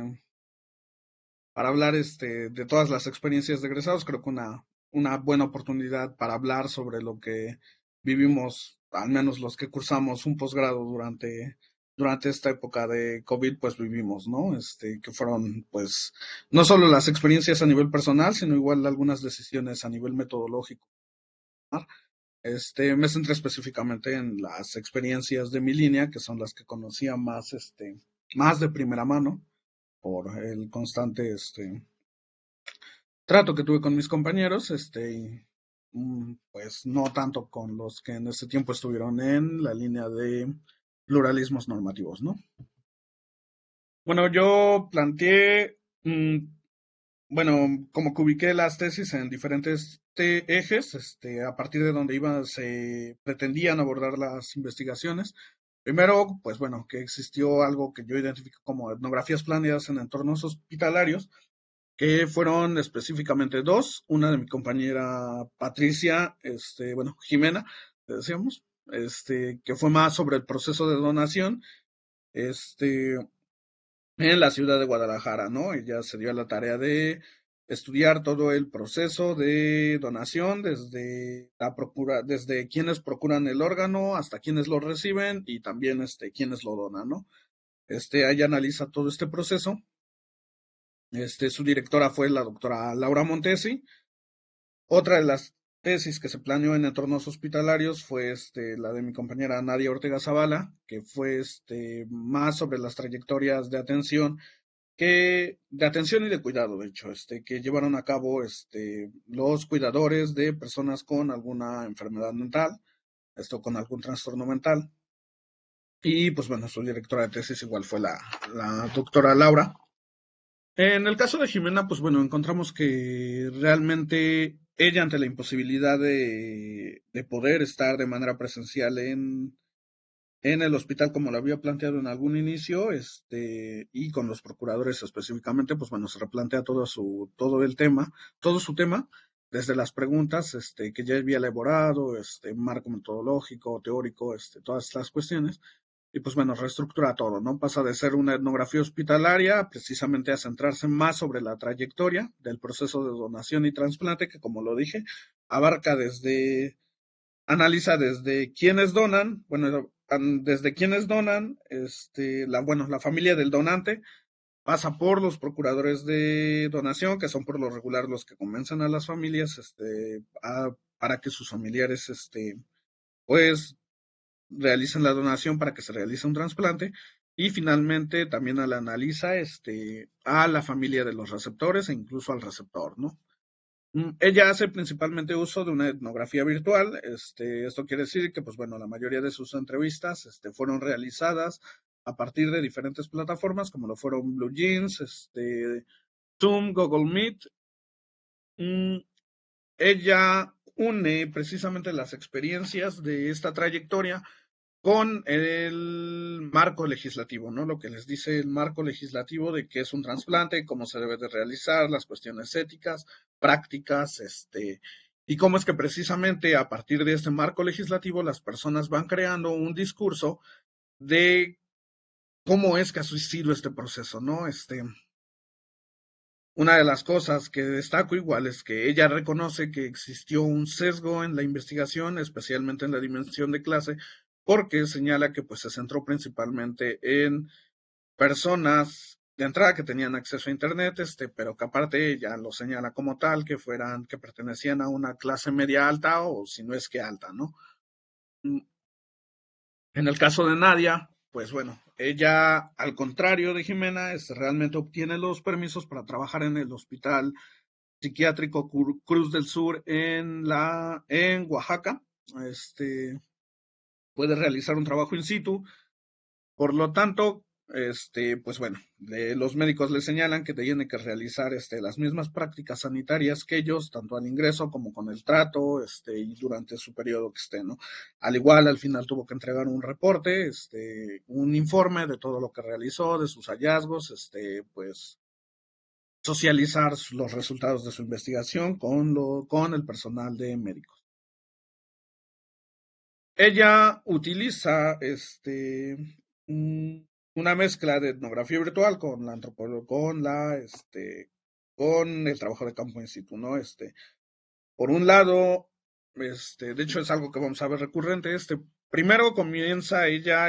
para hablar de todas las experiencias de egresados, creo que una buena oportunidad para hablar sobre lo que vivimos, al menos los que cursamos un posgrado durante esta época de COVID, pues vivimos, ¿no? Que fueron, pues, no solo las experiencias a nivel personal, sino igual algunas decisiones a nivel metodológico. Me centré específicamente en las experiencias de mi línea, que son las que conocía más de primera mano por el constante, trato que tuve con mis compañeros, pues no tanto con los que en ese tiempo estuvieron en la línea de pluralismos normativos, ¿no? Bueno, yo planteé, bueno, como que ubiqué las tesis en diferentes ejes, a partir de donde se pretendían abordar las investigaciones. Primero, pues bueno, que existió algo que yo identifico como etnografías planeadas en entornos hospitalarios, que fueron específicamente dos, una de mi compañera Patricia, bueno, Jimena, le decíamos, que fue más sobre el proceso de donación, este, en la ciudad de Guadalajara, ¿no? Ella se dio a la tarea de estudiar todo el proceso de donación, desde quienes procuran el órgano hasta quienes lo reciben y también quienes lo donan, ¿no? Ella analiza todo este proceso. Su directora fue la doctora Laura Montesi. Otra de las tesis que se planeó en entornos hospitalarios fue la de mi compañera Nadia Ortega Zavala, que fue más sobre las trayectorias de atención y de cuidado, de hecho, que llevaron a cabo los cuidadores de personas con alguna enfermedad mental, con algún trastorno mental. Y pues bueno, su directora de tesis igual fue la doctora Laura. En el caso de Jimena, pues bueno, encontramos que realmente ella, ante la imposibilidad de poder estar de manera presencial en el hospital como lo había planteado en algún inicio, y con los procuradores específicamente, pues bueno, se replantea todo su tema, desde las preguntas, que ya había elaborado, marco metodológico, teórico, todas estas cuestiones. Y pues bueno, reestructura todo, ¿no? Pasa de ser una etnografía hospitalaria precisamente a centrarse más sobre la trayectoria del proceso de donación y trasplante, que como lo dije, analiza desde quienes donan, bueno, desde quienes donan, la familia del donante, pasa por los procuradores de donación, que son por lo regular los que convencen a las familias, para que sus familiares, pues realicen la donación para que se realice un trasplante, y finalmente también la analiza a la familia de los receptores e incluso al receptor, ¿no? Ella hace principalmente uso de una etnografía virtual. Esto quiere decir que, pues bueno, la mayoría de sus entrevistas fueron realizadas a partir de diferentes plataformas, como lo fueron Blue Jeans, Zoom, Google Meet. Ella une precisamente las experiencias de esta trayectoria con el marco legislativo, ¿no? Lo que les dice el marco legislativo de qué es un trasplante, cómo se debe de realizar, las cuestiones éticas, prácticas, y cómo es que precisamente a partir de este marco legislativo las personas van creando un discurso de cómo es que ha sido este proceso, ¿no? Una de las cosas que destaco igual es que ella reconoce que existió un sesgo en la investigación, especialmente en la dimensión de clase, porque señala que pues se centró principalmente en personas de entrada que tenían acceso a internet, pero que aparte ella lo señala como tal, que pertenecían a una clase media alta o si no es que alta, ¿no? En el caso de Nadia, pues bueno, ella, al contrario de Jimena, realmente obtiene los permisos para trabajar en el hospital psiquiátrico Cruz del Sur en Oaxaca. Puede realizar un trabajo in situ. Por lo tanto, pues bueno, los médicos le señalan que tiene que realizar las mismas prácticas sanitarias que ellos, tanto al ingreso como con el trato, y durante su periodo que esté, ¿no? Al igual, al final tuvo que entregar un reporte, un informe de todo lo que realizó, de sus hallazgos, pues socializar los resultados de su investigación con el personal de médicos. Ella utiliza una mezcla de etnografía virtual con la antropología, con el trabajo de campo in situ, ¿no? Por un lado, de hecho es algo que vamos a ver recurrente, primero comienza ella,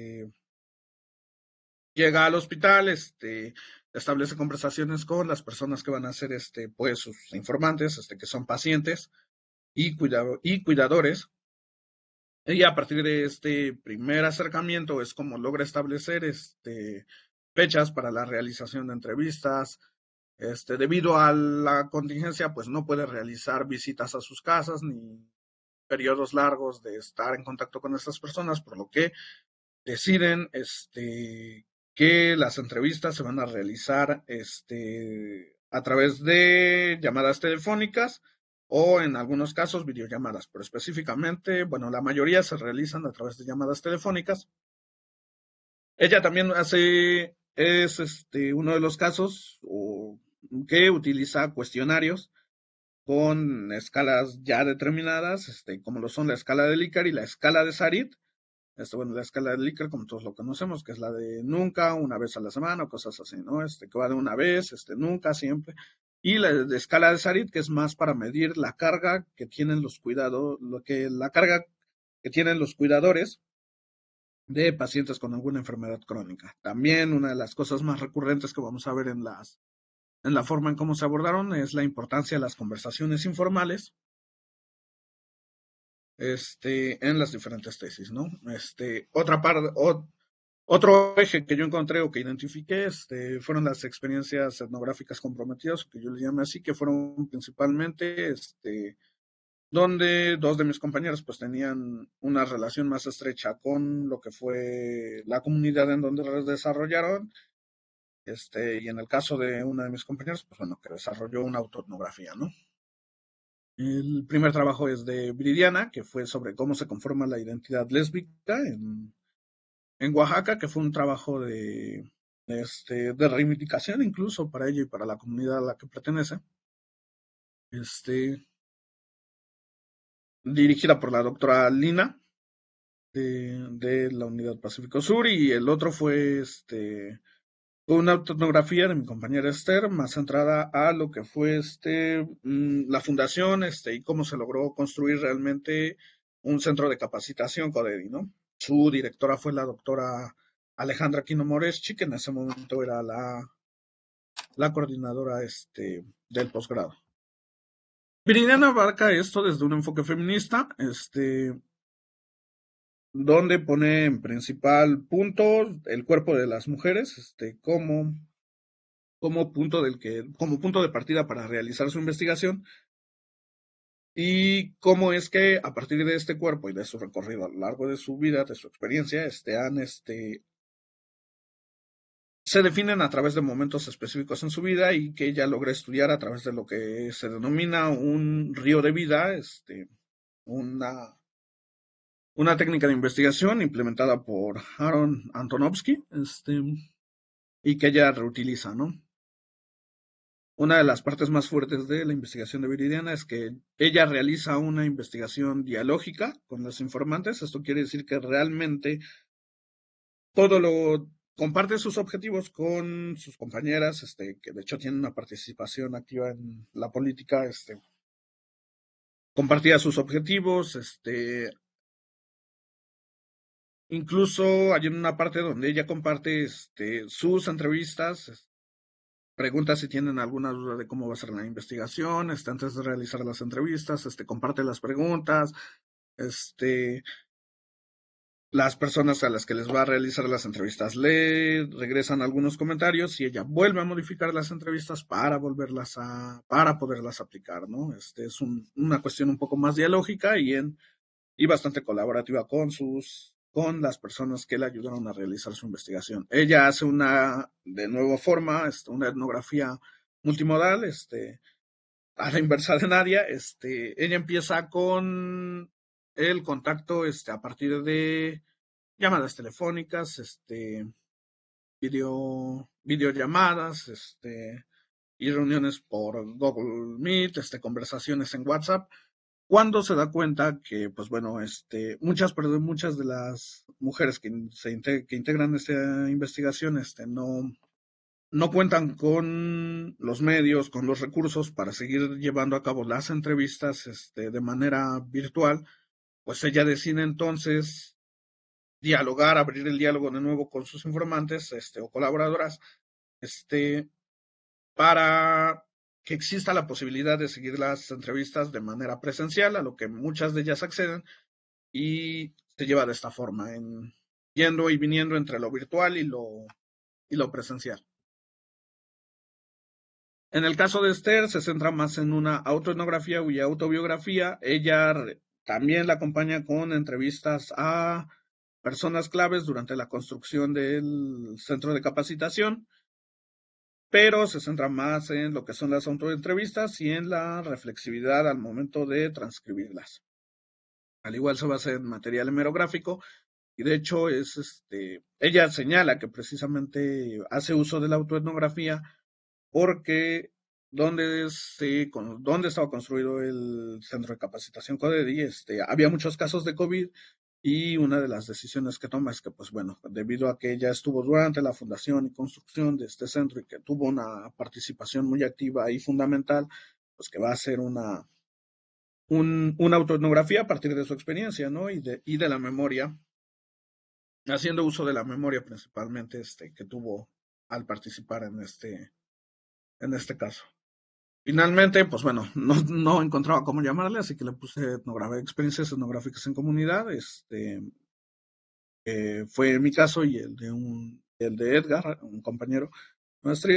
llega al hospital, establece conversaciones con las personas que van a ser, pues sus informantes, que son pacientes y cuidadores. Y a partir de este primer acercamiento es como logra establecer fechas para la realización de entrevistas. Debido a la contingencia, pues no puede realizar visitas a sus casas ni periodos largos de estar en contacto con estas personas, por lo que deciden que las entrevistas se van a realizar a través de llamadas telefónicas o en algunos casos videollamadas, pero específicamente, bueno, la mayoría se realizan a través de llamadas telefónicas. Ella también es uno de los casos que utiliza cuestionarios con escalas ya determinadas, como lo son la escala de Likert y la escala de Sarit. Bueno, la escala de Likert, como todos lo conocemos, que es la de nunca, una vez a la semana, o cosas así, ¿no? Que va de una vez, nunca, siempre. Y la de escala de Sarit, que es más para medir la carga que tienen la carga que tienen los cuidadores de pacientes con alguna enfermedad crónica. También una de las cosas más recurrentes que vamos a ver en la forma en cómo se abordaron es la importancia de las conversaciones informales, en las diferentes tesis, ¿no? Otro eje que yo encontré o que identifiqué, fueron las experiencias etnográficas comprometidas, que yo le llamé así, que fueron principalmente, donde dos de mis compañeros pues tenían una relación más estrecha con lo que fue la comunidad en donde desarrollaron, y en el caso de una de mis compañeros, pues bueno, que desarrolló una autoetnografía, ¿no? El primer trabajo es de Viridiana, que fue sobre cómo se conforma la identidad lésbica en Oaxaca, que fue un trabajo de reivindicación incluso para ella y para la comunidad a la que pertenece. Dirigida por la doctora Lina de la Unidad Pacífico Sur, y el otro fue una autoetnografía de mi compañera Esther, más centrada a lo que fue la fundación y cómo se logró construir realmente un centro de capacitación CODEDI, ¿no? Su directora fue la doctora Alejandra Quino Moreschi, que en ese momento era la coordinadora del posgrado. Viridiana abarca esto desde un enfoque feminista, donde pone en principal punto el cuerpo de las mujeres, como punto de partida para realizar su investigación, y cómo es que a partir de este cuerpo y de su recorrido a lo largo de su vida, de su experiencia, se definen a través de momentos específicos en su vida, y que ella logra estudiar a través de lo que se denomina un río de vida, una técnica de investigación implementada por Aaron Antonovsky, y que ella reutiliza, ¿no? una de las partes más fuertes de la investigación de Viridiana es que ella realiza una investigación dialógica con los informantes. Esto quiere decir que realmente todo lo comparte sus objetivos con sus compañeras, que de hecho tienen una participación activa en la política, compartía sus objetivos, incluso hay una parte donde ella comparte sus entrevistas, pregunta si tienen alguna duda de cómo va a ser la investigación, antes de realizar las entrevistas, comparte las preguntas, las personas a las que les va a realizar las entrevistas le regresan algunos comentarios y ella vuelve a modificar las entrevistas para para poderlas aplicar, ¿no? Es una cuestión un poco más dialógica y bastante colaborativa con las personas que le ayudaron a realizar su investigación. Ella hace de nueva forma, una etnografía multimodal, a la inversa de Nadia, ella empieza con el contacto, a partir de llamadas telefónicas, videollamadas, y reuniones por Google Meet, conversaciones en WhatsApp, cuando se da cuenta que, pues bueno, muchas de las mujeres que integran esta investigación, no cuentan con los medios, con los recursos para seguir llevando a cabo las entrevistas, de manera virtual, pues ella decide entonces dialogar, abrir el diálogo de nuevo con sus informantes, o colaboradoras, para que exista la posibilidad de seguir las entrevistas de manera presencial, a lo que muchas de ellas acceden, y se lleva de esta forma, yendo y viniendo entre lo virtual y lo presencial. En el caso de Esther, se centra más en una autoetnografía y autobiografía. Ella también la acompaña con entrevistas a personas claves durante la construcción del centro de capacitación, pero se centra más en lo que son las autoentrevistas y en la reflexividad al momento de transcribirlas. Al igual se basa en material hemerográfico y de hecho ella señala que precisamente hace uso de la autoetnografía porque donde estaba construido el centro de capacitación CODEDI, había muchos casos de COVID y una de las decisiones que toma es que, pues bueno, debido a que ella estuvo durante la fundación y construcción de este centro y que tuvo una participación muy activa y fundamental, pues que va a hacer una autoetnografía a partir de su experiencia, ¿no? Y de la memoria, haciendo uso de la memoria principalmente que tuvo al participar en este caso. Finalmente, pues bueno, no encontraba cómo llamarle, así que le puse experiencias etnográficas en comunidad. Fue mi caso y el de Edgar, un compañero nuestro,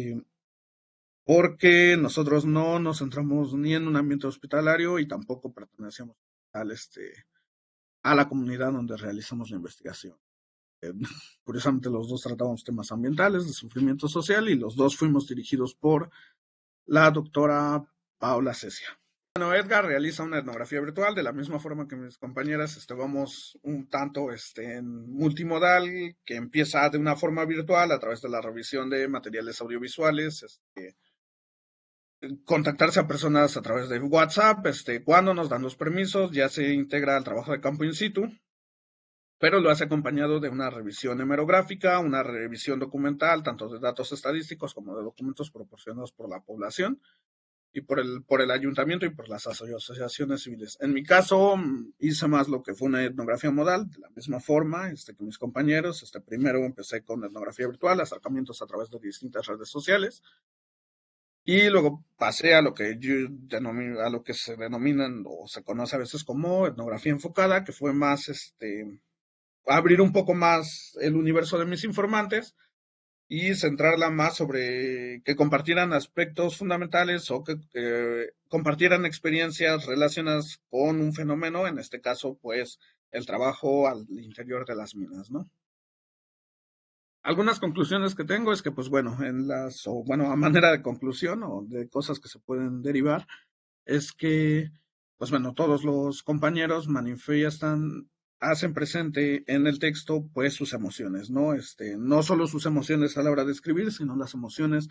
porque nosotros no nos centramos ni en un ambiente hospitalario y tampoco pertenecíamos a la comunidad donde realizamos la investigación. Curiosamente, los dos tratábamos temas ambientales, de sufrimiento social, y los dos fuimos dirigidos por la doctora Paula Cecia. Bueno, Edgar realiza una etnografía virtual de la misma forma que mis compañeras. Vamos un tanto en multimodal, que empieza de una forma virtual a través de la revisión de materiales audiovisuales, contactarse a personas a través de WhatsApp, cuando nos dan los permisos, ya se integra al trabajo de campo in situ, pero lo hace acompañado de una revisión hemerográfica, una revisión documental, tanto de datos estadísticos como de documentos proporcionados por la población y por el ayuntamiento y por las asociaciones civiles. En mi caso, hice más lo que fue una etnografía modal, de la misma forma que mis compañeros. Primero empecé con etnografía virtual, acercamientos a través de distintas redes sociales, y luego pasé a lo que se denominan o se conoce a veces como etnografía enfocada, que fue más abrir un poco más el universo de mis informantes y centrarla más sobre que compartieran aspectos fundamentales o que compartieran experiencias relacionadas con un fenómeno, en este caso, pues, el trabajo al interior de las minas, ¿no? Algunas conclusiones que tengo es que, pues bueno, a manera de conclusión o de cosas que se pueden derivar, es que, pues bueno, todos los compañeros hacen presente en el texto, pues, sus emociones, ¿no? No solo sus emociones a la hora de escribir, sino las emociones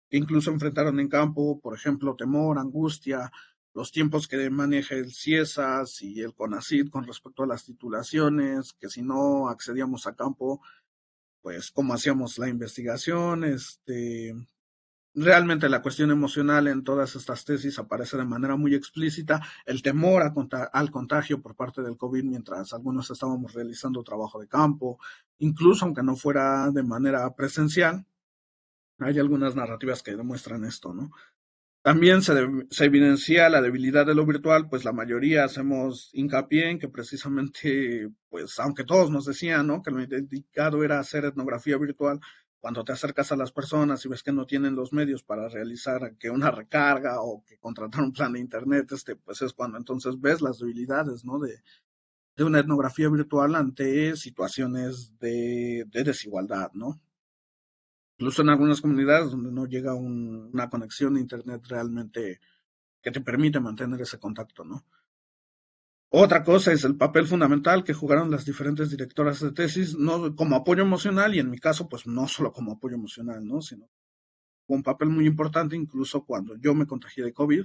que incluso enfrentaron en campo, por ejemplo, temor, angustia, los tiempos que maneja el CIESAS y el CONACYT con respecto a las titulaciones, que si no accedíamos a campo, pues cómo hacíamos la investigación, realmente la cuestión emocional en todas estas tesis aparece de manera muy explícita, el temor al contagio por parte del COVID mientras algunos estábamos realizando trabajo de campo, incluso aunque no fuera de manera presencial, hay algunas narrativas que demuestran esto, ¿no? También se evidencia la debilidad de lo virtual, pues la mayoría hacemos hincapié en que precisamente, pues aunque todos nos decían, ¿no?, que lo indicado era hacer etnografía virtual, cuando te acercas a las personas y ves que no tienen los medios para realizar que una recarga o que contratar un plan de internet, pues es cuando entonces ves las debilidades, ¿no?, de una etnografía virtual ante situaciones de desigualdad, ¿no? Incluso en algunas comunidades donde no llega una conexión de internet realmente que te permite mantener ese contacto, ¿no? Otra cosa es el papel fundamental que jugaron las diferentes directoras de tesis, no como apoyo emocional y en mi caso, pues no solo como apoyo emocional, ¿no?, sino un papel muy importante incluso cuando yo me contagié de COVID,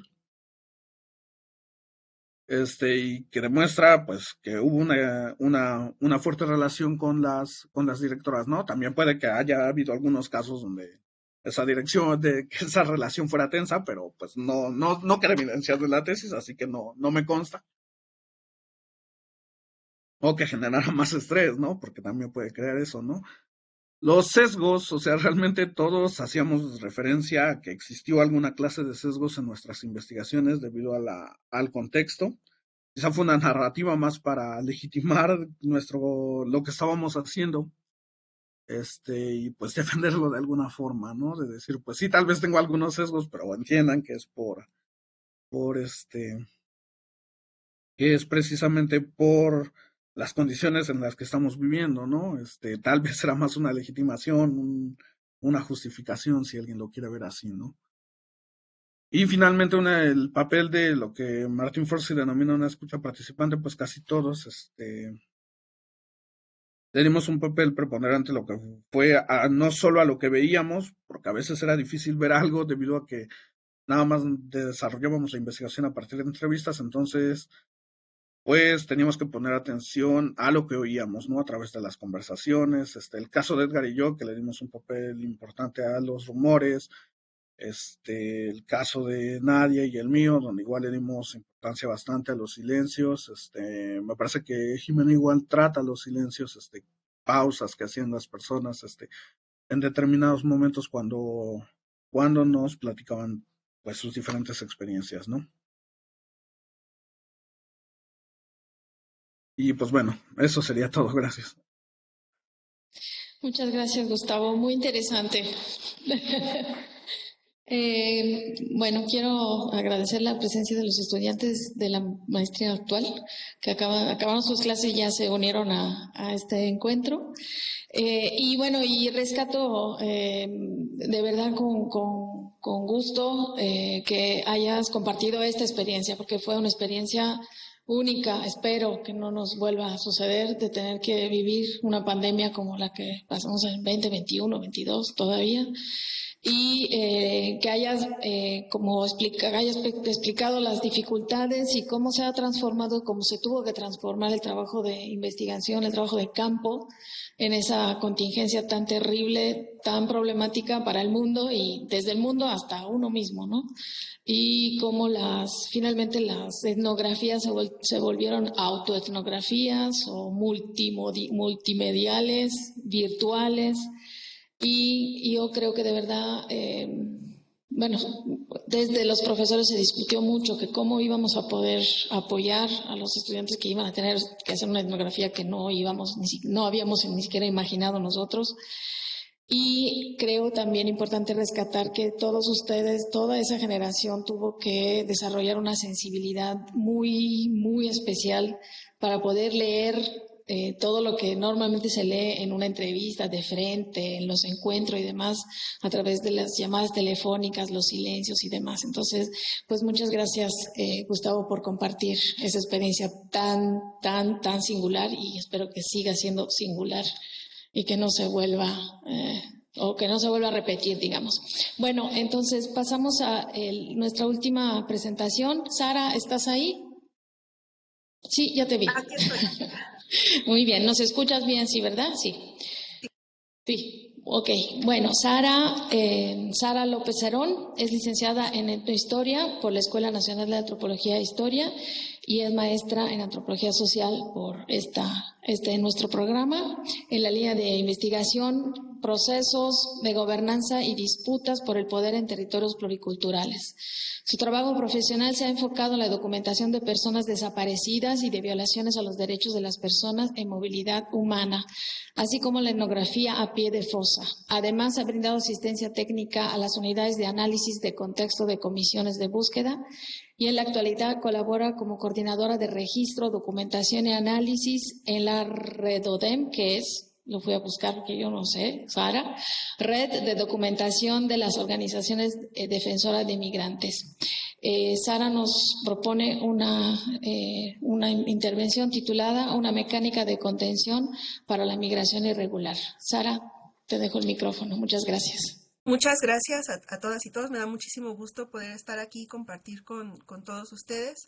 y que demuestra pues que hubo una fuerte relación con las directoras, ¿no? También puede que haya habido algunos casos donde que esa relación fuera tensa, pero pues no queda evidenciado en la tesis, así que no me consta. O que generara más estrés, ¿no? Porque también puede crear eso, ¿no? Los sesgos, o sea, realmente todos hacíamos referencia a que existió alguna clase de sesgos en nuestras investigaciones debido al contexto. Quizá fue una narrativa más para legitimar lo que estábamos haciendo, y pues defenderlo de alguna forma, ¿no? De decir, pues sí, tal vez tengo algunos sesgos, pero entiendan que es que es precisamente por las condiciones en las que estamos viviendo, ¿no? Tal vez será más una legitimación, una justificación, si alguien lo quiere ver así, ¿no? Y finalmente el papel de lo que Martin Forsey denomina una escucha participante, pues casi todos tenemos un papel preponderante lo que fue no solo a lo que veíamos, porque a veces era difícil ver algo debido a que nada más desarrollábamos la investigación a partir de entrevistas, entonces pues teníamos que poner atención a lo que oíamos, ¿no? A través de las conversaciones, el caso de Edgar y yo, que le dimos un papel importante a los rumores, el caso de Nadia y el mío, donde igual le dimos importancia bastante a los silencios, me parece que Jimena igual trata los silencios, pausas que hacían las personas, en determinados momentos cuando nos platicaban, pues, sus diferentes experiencias, ¿no? Y pues bueno, eso sería todo, gracias. Muchas gracias, Gustavo, muy interesante. Bueno, quiero agradecer la presencia de los estudiantes de la maestría actual que acabaron sus clases y ya se unieron a este encuentro. Y bueno, y rescato de verdad con gusto que hayas compartido esta experiencia, porque fue una experiencia única. Espero que no nos vuelva a suceder de tener que vivir una pandemia como la que pasamos en 2021, 22 todavía. Y que hayas explicado las dificultades y cómo se ha transformado, cómo se tuvo que transformar el trabajo de investigación, el trabajo de campo en esa contingencia tan terrible, tan problemática para el mundo y desde el mundo hasta uno mismo, ¿no? Y cómo finalmente las etnografías se volvieron autoetnografías o multimediales, virtuales. Y yo creo que de verdad, bueno, desde los profesores se discutió mucho que cómo íbamos a poder apoyar a los estudiantes que iban a tener que hacer una etnografía que no habíamos ni siquiera imaginado nosotros. Y creo también importante rescatar que todos ustedes, toda esa generación tuvo que desarrollar una sensibilidad muy, muy especial para poder leer todo lo que normalmente se lee en una entrevista de frente, en los encuentros y demás, a través de las llamadas telefónicas, los silencios y demás. Entonces, pues muchas gracias, Gustavo, por compartir esa experiencia tan singular y espero que siga siendo singular y que no se vuelva o que no se vuelva a repetir, digamos. Bueno, entonces pasamos a nuestra última presentación. Sara, ¿estás ahí? Sí, ya te vi. Aquí estoy. Muy bien, ¿nos escuchas bien, sí, verdad? Sí. Sí, ok. Bueno, Sara López Cerón es licenciada en Etnohistoria por la Escuela Nacional de Antropología e Historia y es maestra en Antropología Social por nuestro programa en la línea de investigación, procesos de gobernanza y disputas por el poder en territorios pluriculturales. Su trabajo profesional se ha enfocado en la documentación de personas desaparecidas y de violaciones a los derechos de las personas en movilidad humana, así como la etnografía a pie de fosa. Además, ha brindado asistencia técnica a las unidades de análisis de contexto de comisiones de búsqueda y en la actualidad colabora como coordinadora de registro, documentación y análisis en la REDODEM, que es... Lo fui a buscar porque yo no sé, Sara, Red de Documentación de las Organizaciones Defensoras de Migrantes. Sara nos propone una intervención titulada Una mecánica de contención para la migración irregular. Sara, te dejo el micrófono. Muchas gracias. Muchas gracias a todas y todos. Me da muchísimo gusto poder estar aquí y compartir con todos ustedes.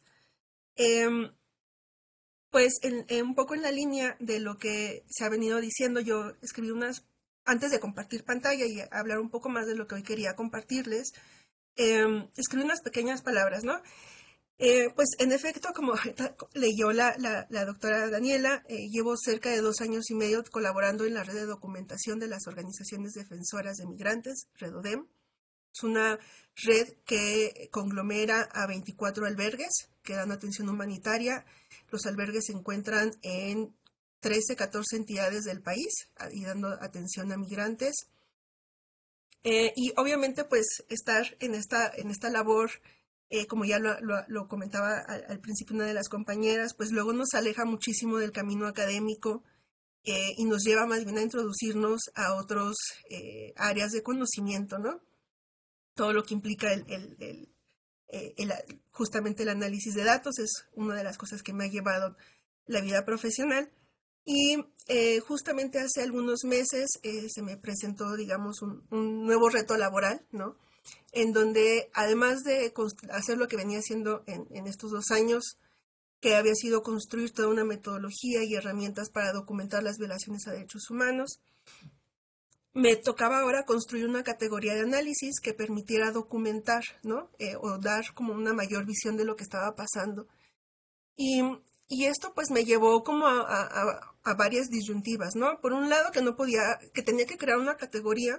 Pues un poco en la línea de lo que se ha venido diciendo, yo escribí antes de compartir pantalla y hablar un poco más de lo que hoy quería compartirles, escribí unas pequeñas palabras, ¿no? Pues en efecto, como leyó la doctora Daniela, llevo cerca de 2 años y medio colaborando en la red de documentación de las organizaciones defensoras de migrantes, REDODEM. Es una red que conglomera a 24 albergues que dan atención humanitaria. Los albergues se encuentran en 13, 14 entidades del país y dando atención a migrantes. Y obviamente, pues, estar en esta labor, como ya lo comentaba al principio una de las compañeras, pues luego nos aleja muchísimo del camino académico y nos lleva más bien a introducirnos a otros áreas de conocimiento, ¿no? Todo lo que implica justamente el análisis de datos es una de las cosas que me ha llevado la vida profesional. Y justamente hace algunos meses se me presentó, digamos, un nuevo reto laboral, ¿no? En donde, además de hacer lo que venía haciendo en estos 2 años, que había sido construir toda una metodología y herramientas para documentar las violaciones a derechos humanos, me tocaba ahora construir una categoría de análisis que permitiera documentar, ¿no? O dar como una mayor visión de lo que estaba pasando. Y esto pues me llevó como a varias disyuntivas, ¿no? Por un lado que tenía que crear una categoría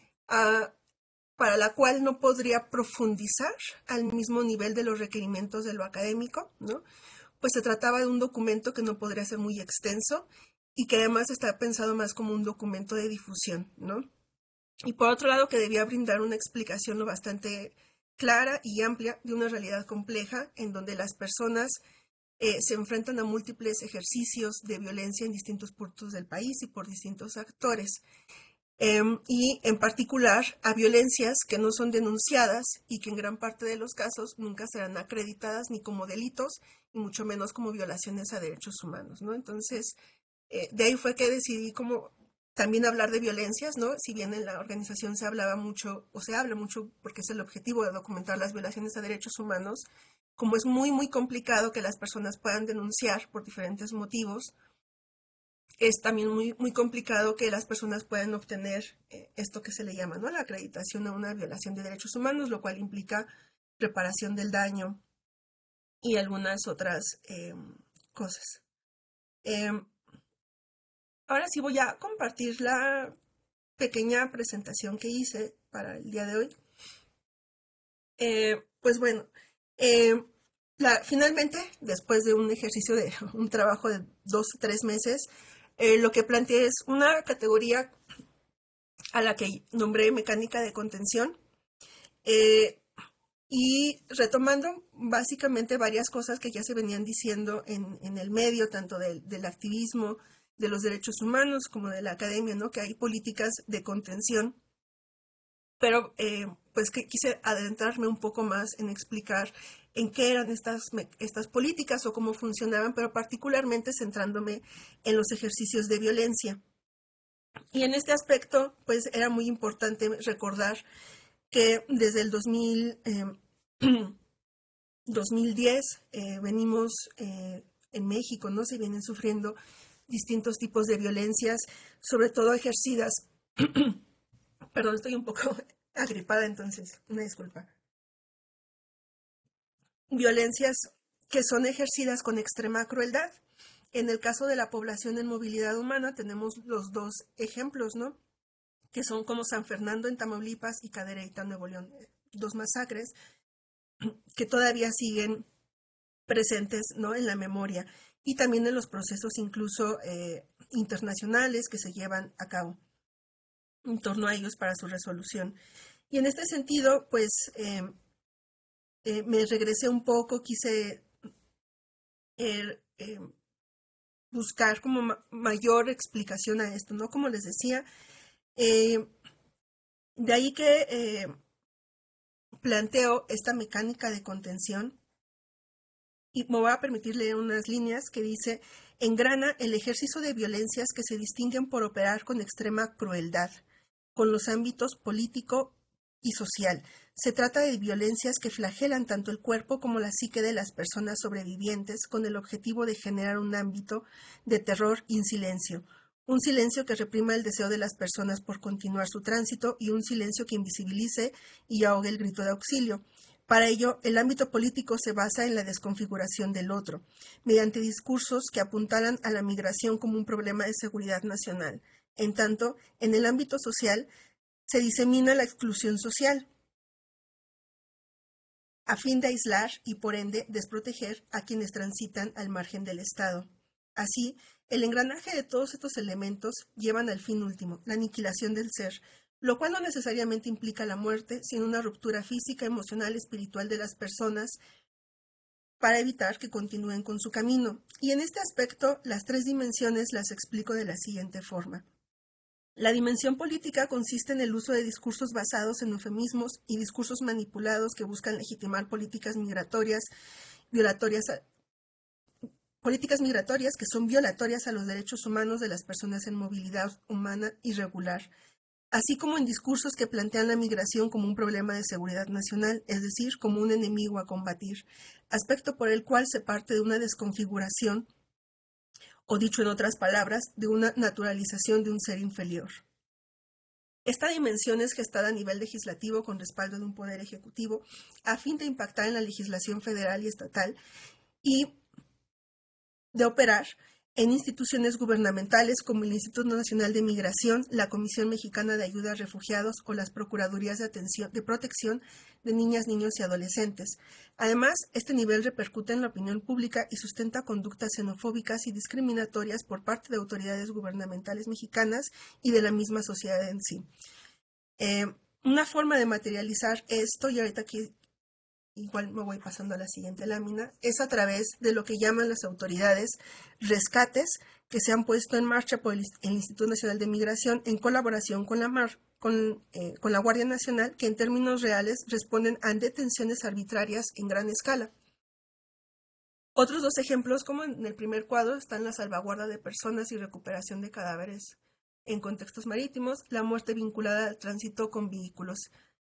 para la cual no podría profundizar al mismo nivel de los requerimientos de lo académico, ¿no? Pues se trataba de un documento que no podría ser muy extenso y que además está pensado más como un documento de difusión, ¿no? Y por otro lado, que debía brindar una explicación bastante clara y amplia de una realidad compleja en donde las personas se enfrentan a múltiples ejercicios de violencia en distintos puntos del país y por distintos actores. Y en particular a violencias que no son denunciadas y que en gran parte de los casos nunca serán acreditadas ni como delitos y mucho menos como violaciones a derechos humanos, ¿no? Entonces, de ahí fue que decidí como también hablar de violencias, ¿no? Si bien en la organización se hablaba mucho, o se habla mucho porque es el objetivo de documentar las violaciones a derechos humanos, como es muy, muy complicado que las personas puedan denunciar por diferentes motivos, es también muy, muy complicado que las personas puedan obtener esto que se le llama, ¿no? La acreditación a una violación de derechos humanos, lo cual implica reparación del daño y algunas otras cosas. Ahora sí voy a compartir la pequeña presentación que hice para el día de hoy. Pues bueno, finalmente, después de un ejercicio de un trabajo de 2 o 3 meses, lo que planteé es una categoría a la que nombré mecánica de contención y retomando básicamente varias cosas que ya se venían diciendo en el medio, tanto del activismo, de los derechos humanos como de la academia, ¿no? Que hay políticas de contención, pero pues que quise adentrarme un poco más en explicar en qué eran estas políticas o cómo funcionaban, pero particularmente centrándome en los ejercicios de violencia. Y en este aspecto, pues era muy importante recordar que desde el 2010 venimos en México, ¿no? Se vienen sufriendo distintos tipos de violencias, sobre todo ejercidas. Perdón, estoy un poco agripada, entonces, una disculpa. Violencias que son ejercidas con extrema crueldad. En el caso de la población en movilidad humana tenemos los dos ejemplos, ¿no? Que son como San Fernando en Tamaulipas y Cadereyta, Nuevo León, dos masacres que todavía siguen presentes, ¿no? En la memoria y también en los procesos incluso internacionales que se llevan a cabo en torno a ellos para su resolución. Y en este sentido, pues me regresé un poco, quise buscar como mayor explicación a esto, ¿no? Como les decía, de ahí que planteo esta mecánica de contención y me voy a permitir leer unas líneas que dice: engrana el ejercicio de violencias que se distinguen por operar con extrema crueldad, con los ámbitos político y social. Se trata de violencias que flagelan tanto el cuerpo como la psique de las personas sobrevivientes con el objetivo de generar un ámbito de terror y silencio. Un silencio que reprima el deseo de las personas por continuar su tránsito y un silencio que invisibilice y ahogue el grito de auxilio. Para ello, el ámbito político se basa en la desconfiguración del otro, mediante discursos que apuntalan a la migración como un problema de seguridad nacional. En tanto, en el ámbito social, se disemina la exclusión social, a fin de aislar y, por ende, desproteger a quienes transitan al margen del Estado. Así, el engranaje de todos estos elementos llevan al fin último, la aniquilación del ser, lo cual no necesariamente implica la muerte, sino una ruptura física, emocional, espiritual de las personas para evitar que continúen con su camino. Y en este aspecto, las tres dimensiones las explico de la siguiente forma. La dimensión política consiste en el uso de discursos basados en eufemismos y discursos manipulados que buscan legitimar políticas migratorias que son violatorias a los derechos humanos de las personas en movilidad humana irregular, así como en discursos que plantean la migración como un problema de seguridad nacional, es decir, como un enemigo a combatir, aspecto por el cual se parte de una desconfiguración, o dicho en otras palabras, de una naturalización de un ser inferior. Esta dimensión es gestada a nivel legislativo con respaldo de un poder ejecutivo a fin de impactar en la legislación federal y estatal y de operar en instituciones gubernamentales como el Instituto Nacional de Migración, la Comisión Mexicana de Ayuda a Refugiados o las Procuradurías de Protección de Niñas, Niños y Adolescentes. Además, este nivel repercute en la opinión pública y sustenta conductas xenofóbicas y discriminatorias por parte de autoridades gubernamentales mexicanas y de la misma sociedad en sí. Una forma de materializar esto, y ahorita aquí igual me voy pasando a la siguiente lámina, es a través de lo que llaman las autoridades rescates que se han puesto en marcha por el Instituto Nacional de Migración en colaboración con la Guardia Nacional, que en términos reales responden a detenciones arbitrarias en gran escala. Otros dos ejemplos, como en el primer cuadro, están la salvaguarda de personas y recuperación de cadáveres en contextos marítimos, la muerte vinculada al tránsito con vehículos.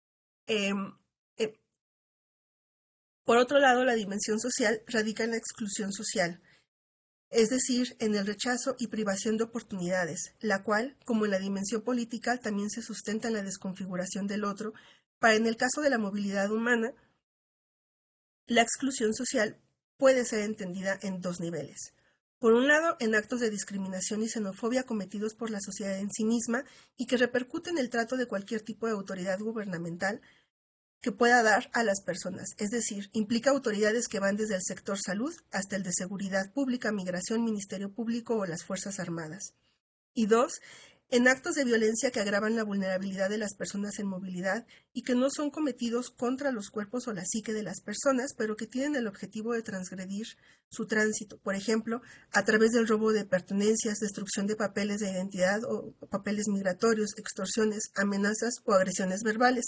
Por otro lado, la dimensión social radica en la exclusión social, es decir, en el rechazo y privación de oportunidades, la cual, como en la dimensión política, también se sustenta en la desconfiguración del otro, para en el caso de la movilidad humana, la exclusión social puede ser entendida en dos niveles. Por un lado, en actos de discriminación y xenofobia cometidos por la sociedad en sí misma y que repercuten en el trato de cualquier tipo de autoridad gubernamental que pueda dar a las personas, es decir, implica autoridades que van desde el sector salud hasta el de seguridad pública, migración, ministerio público o las Fuerzas Armadas. Y dos, en actos de violencia que agravan la vulnerabilidad de las personas en movilidad y que no son cometidos contra los cuerpos o la psique de las personas, pero que tienen el objetivo de transgredir su tránsito, por ejemplo, a través del robo de pertenencias, destrucción de papeles de identidad o papeles migratorios, extorsiones, amenazas o agresiones verbales.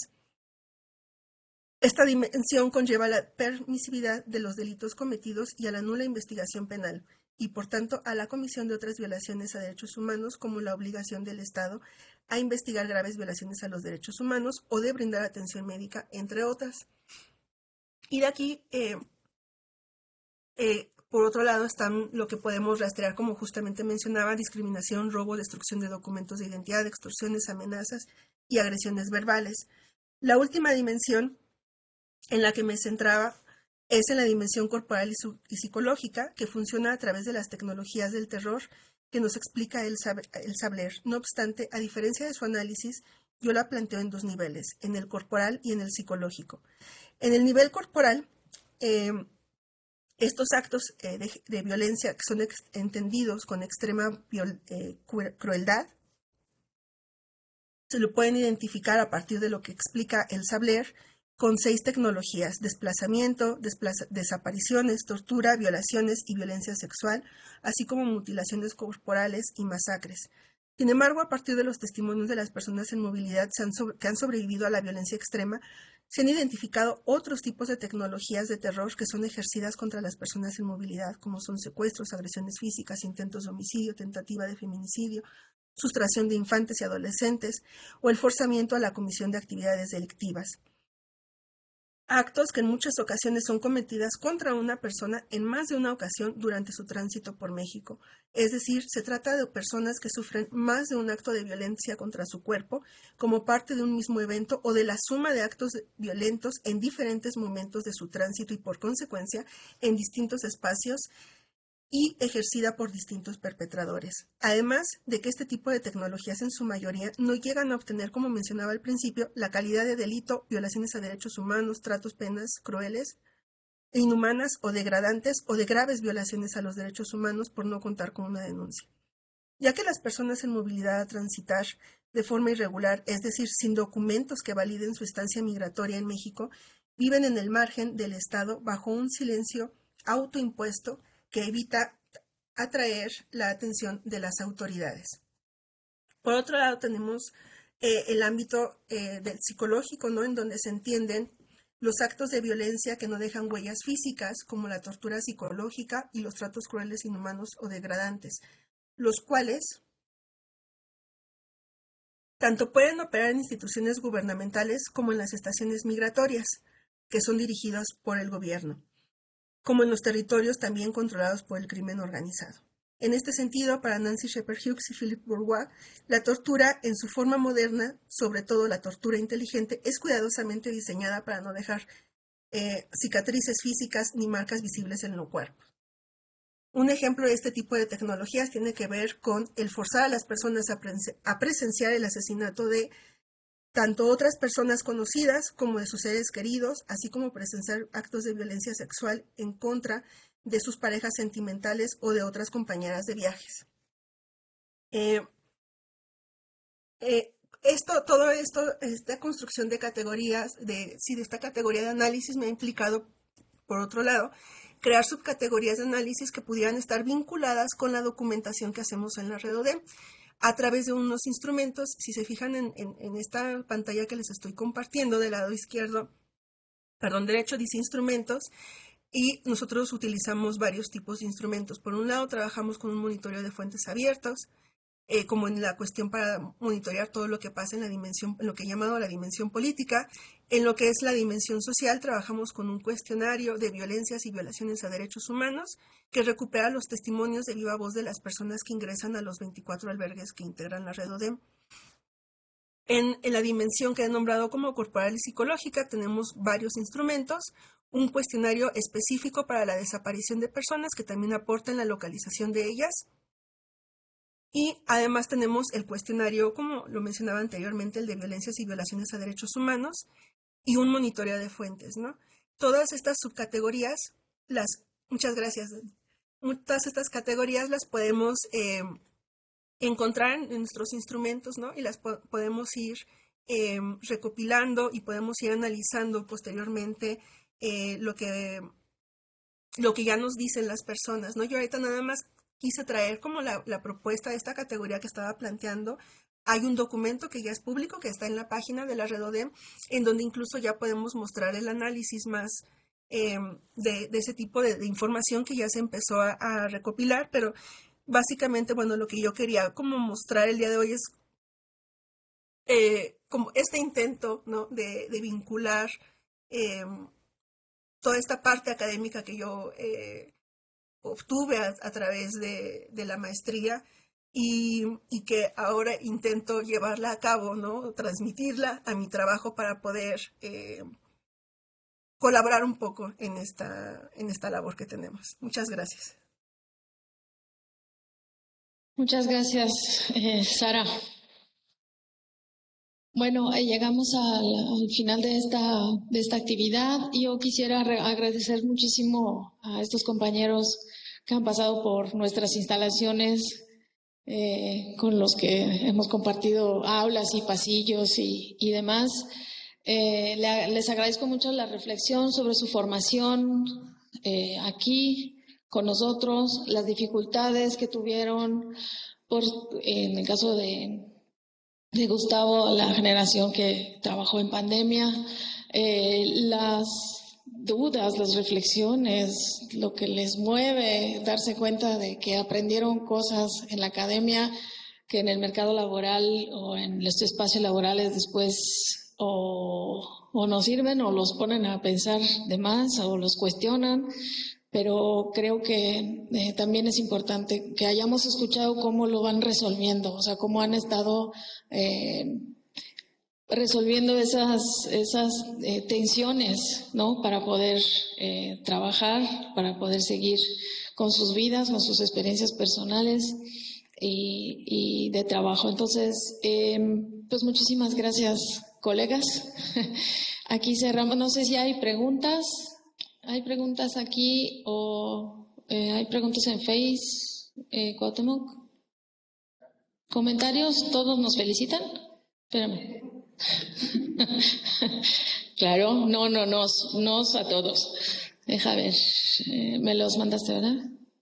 Esta dimensión conlleva la permisividad de los delitos cometidos y a la nula investigación penal. y, por tanto, a la comisión de otras violaciones a derechos humanos, como la obligación del Estado a investigar graves violaciones a los derechos humanos o de brindar atención médica, entre otras. Y de aquí, por otro lado, están lo que podemos rastrear, como justamente mencionaba, discriminación, robo, destrucción de documentos de identidad, extorsiones, amenazas y agresiones verbales. La última dimensión en la que me centraba es en la dimensión corporal y psicológica, que funciona a través de las tecnologías del terror que nos explica el Sabler. No obstante, a diferencia de su análisis, yo la planteo en dos niveles, en el corporal y en el psicológico. En el nivel corporal, estos actos de violencia que son entendidos con extrema crueldad, se lo pueden identificar a partir de lo que explica el Sabler con 6 tecnologías: desplazamiento, desapariciones, tortura, violaciones y violencia sexual, así como mutilaciones corporales y masacres. Sin embargo, a partir de los testimonios de las personas en movilidad que han sobrevivido a la violencia extrema, se han identificado otros tipos de tecnologías de terror que son ejercidas contra las personas en movilidad, como son secuestros, agresiones físicas, intentos de homicidio, tentativa de feminicidio, sustracción de infantes y adolescentes o el forzamiento a la comisión de actividades delictivas. Actos que en muchas ocasiones son cometidas contra una persona en más de una ocasión durante su tránsito por México. Es decir, se trata de personas que sufren más de un acto de violencia contra su cuerpo como parte de un mismo evento o de la suma de actos violentos en diferentes momentos de su tránsito y, por consecuencia, en distintos espacios y ejercida por distintos perpetradores. Además de que este tipo de tecnologías en su mayoría no llegan a obtener, como mencionaba al principio, la calidad de delito, violaciones a derechos humanos, tratos, penas crueles e inhumanas o degradantes o de graves violaciones a los derechos humanos por no contar con una denuncia. Ya que las personas en movilidad a transitar de forma irregular, es decir, sin documentos que validen su estancia migratoria en México, viven en el margen del Estado bajo un silencio autoimpuesto que evita atraer la atención de las autoridades. Por otro lado, tenemos el ámbito del psicológico, ¿no?, en donde se entienden los actos de violencia que no dejan huellas físicas, como la tortura psicológica y los tratos crueles, inhumanos o degradantes, los cuales tanto pueden operar en instituciones gubernamentales como en las estaciones migratorias, que son dirigidas por el gobierno, como en los territorios también controlados por el crimen organizado. En este sentido, para Nancy Shepherd Hughes y Philippe Bourgois, la tortura en su forma moderna, sobre todo la tortura inteligente, es cuidadosamente diseñada para no dejar cicatrices físicas ni marcas visibles en el cuerpo. Un ejemplo de este tipo de tecnologías tiene que ver con el forzar a las personas a presenciar el asesinato de tanto otras personas conocidas como de sus seres queridos, así como presenciar actos de violencia sexual en contra de sus parejas sentimentales o de otras compañeras de viajes. Esta construcción de categorías, de esta categoría de análisis me ha implicado, por otro lado, crear subcategorías de análisis que pudieran estar vinculadas con la documentación que hacemos en la red ODEM, a través de unos instrumentos. Si se fijan en esta pantalla que les estoy compartiendo, del lado derecho dice instrumentos, y nosotros utilizamos varios tipos de instrumentos. Por un lado, trabajamos con un monitoreo de fuentes abiertos, como en la cuestión para monitorear todo lo que pasa en la dimensión, en lo que he llamado la dimensión política. En lo que es la dimensión social, trabajamos con un cuestionario de violencias y violaciones a derechos humanos que recupera los testimonios de viva voz de las personas que ingresan a los 24 albergues que integran la red ODEM. En la dimensión que he nombrado como corporal y psicológica, tenemos varios instrumentos, un cuestionario específico para la desaparición de personas que también aporta en la localización de ellas. Y además tenemos el cuestionario, como lo mencionaba anteriormente, el de violencias y violaciones a derechos humanos, y un monitoreo de fuentes, ¿no? Todas estas subcategorías, muchas gracias, todas estas categorías las podemos encontrar en nuestros instrumentos, ¿no? Y las podemos ir recopilando y podemos ir analizando posteriormente lo que ya nos dicen las personas, ¿no? Yo ahorita nada más quise traer como la propuesta de esta categoría que estaba planteando. Hay un documento que ya es público, que está en la página de la red ODEM, en donde incluso ya podemos mostrar el análisis más de ese tipo de información que ya se empezó a recopilar, pero básicamente, bueno, lo que yo quería como mostrar el día de hoy es como este intento, ¿no?, de vincular toda esta parte académica que yo obtuve a través de la maestría y que ahora intento llevarla a cabo, ¿no?, transmitirla a mi trabajo para poder colaborar un poco en esta labor que tenemos. Muchas gracias. Muchas gracias, Sara. Bueno, llegamos al final de esta actividad. Yo quisiera agradecer muchísimo a estos compañeros que han pasado por nuestras instalaciones, con los que hemos compartido aulas y pasillos y demás. Les agradezco mucho la reflexión sobre su formación aquí con nosotros, las dificultades que tuvieron, en el caso de Gustavo, la generación que trabajó en pandemia, las dudas, las reflexiones, lo que les mueve, darse cuenta de que aprendieron cosas en la academia que en el mercado laboral o en los espacios laborales después o no sirven o los ponen a pensar de más o los cuestionan. Pero creo que también es importante que hayamos escuchado cómo lo van resolviendo, o sea, cómo han estado resolviendo esas tensiones, ¿no?, para poder trabajar, para poder seguir con sus vidas, con sus experiencias personales y de trabajo. Entonces, pues muchísimas gracias, colegas. Aquí cerramos. No sé si hay preguntas. ¿Hay preguntas aquí o hay preguntas en Face? ¿Cuauhtémoc? ¿Comentarios? ¿Todos nos felicitan? Espérame. Claro, nos a todos. Deja ver. Me los mandaste, ¿verdad?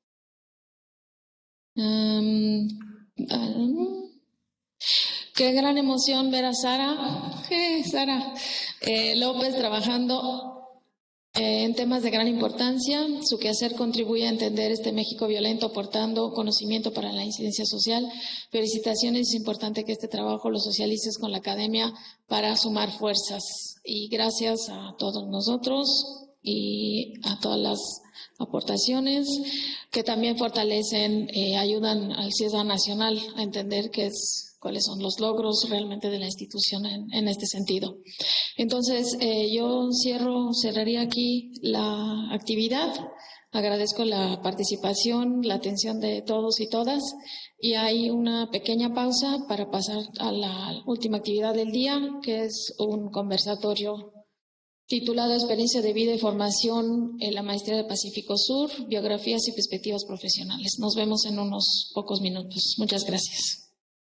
Qué gran emoción ver a Sara. Sara López trabajando en temas de gran importancia. Su quehacer contribuye a entender este México violento, aportando conocimiento para la incidencia social. Felicitaciones, es importante que este trabajo lo socialices con la academia para sumar fuerzas. Y gracias a todos nosotros y a todas las aportaciones que también fortalecen, ayudan al ciudadano nacional a entender cuáles son los logros realmente de la institución en este sentido. Entonces, yo cerraría aquí la actividad. Agradezco la participación, la atención de todos y todas, y hay una pequeña pausa para pasar a la última actividad del día, que es un conversatorio titulado Experiencia de vida y formación en la Maestría de Pacífico Sur, biografías y perspectivas profesionales. Nos vemos en unos pocos minutos. Muchas gracias.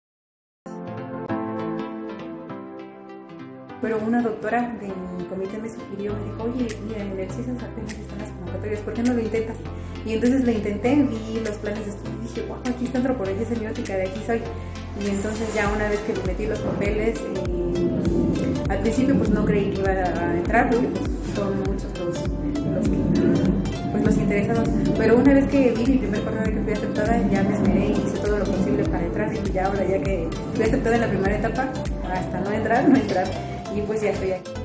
Pero una doctora de mi comité me sugirió, me dijo, oye, mira, en el CISAS apenas están las convocatorias, ¿por qué no lo intentas? Y entonces lo intenté, vi los planes de estudio y dije, wow, aquí está antropología semiótica, de aquí soy. Y entonces ya una vez que le metí los papeles, al principio pues no creí que iba a entrar, porque pues, son muchos los interesados. Pero una vez que vi mi primer correo de que fui aceptada, ya me esmeré y hice todo lo posible para entrar. Y ya ahora, ya que fui aceptada en la primera etapa, hasta no entrar. Y pues ya estoy aquí.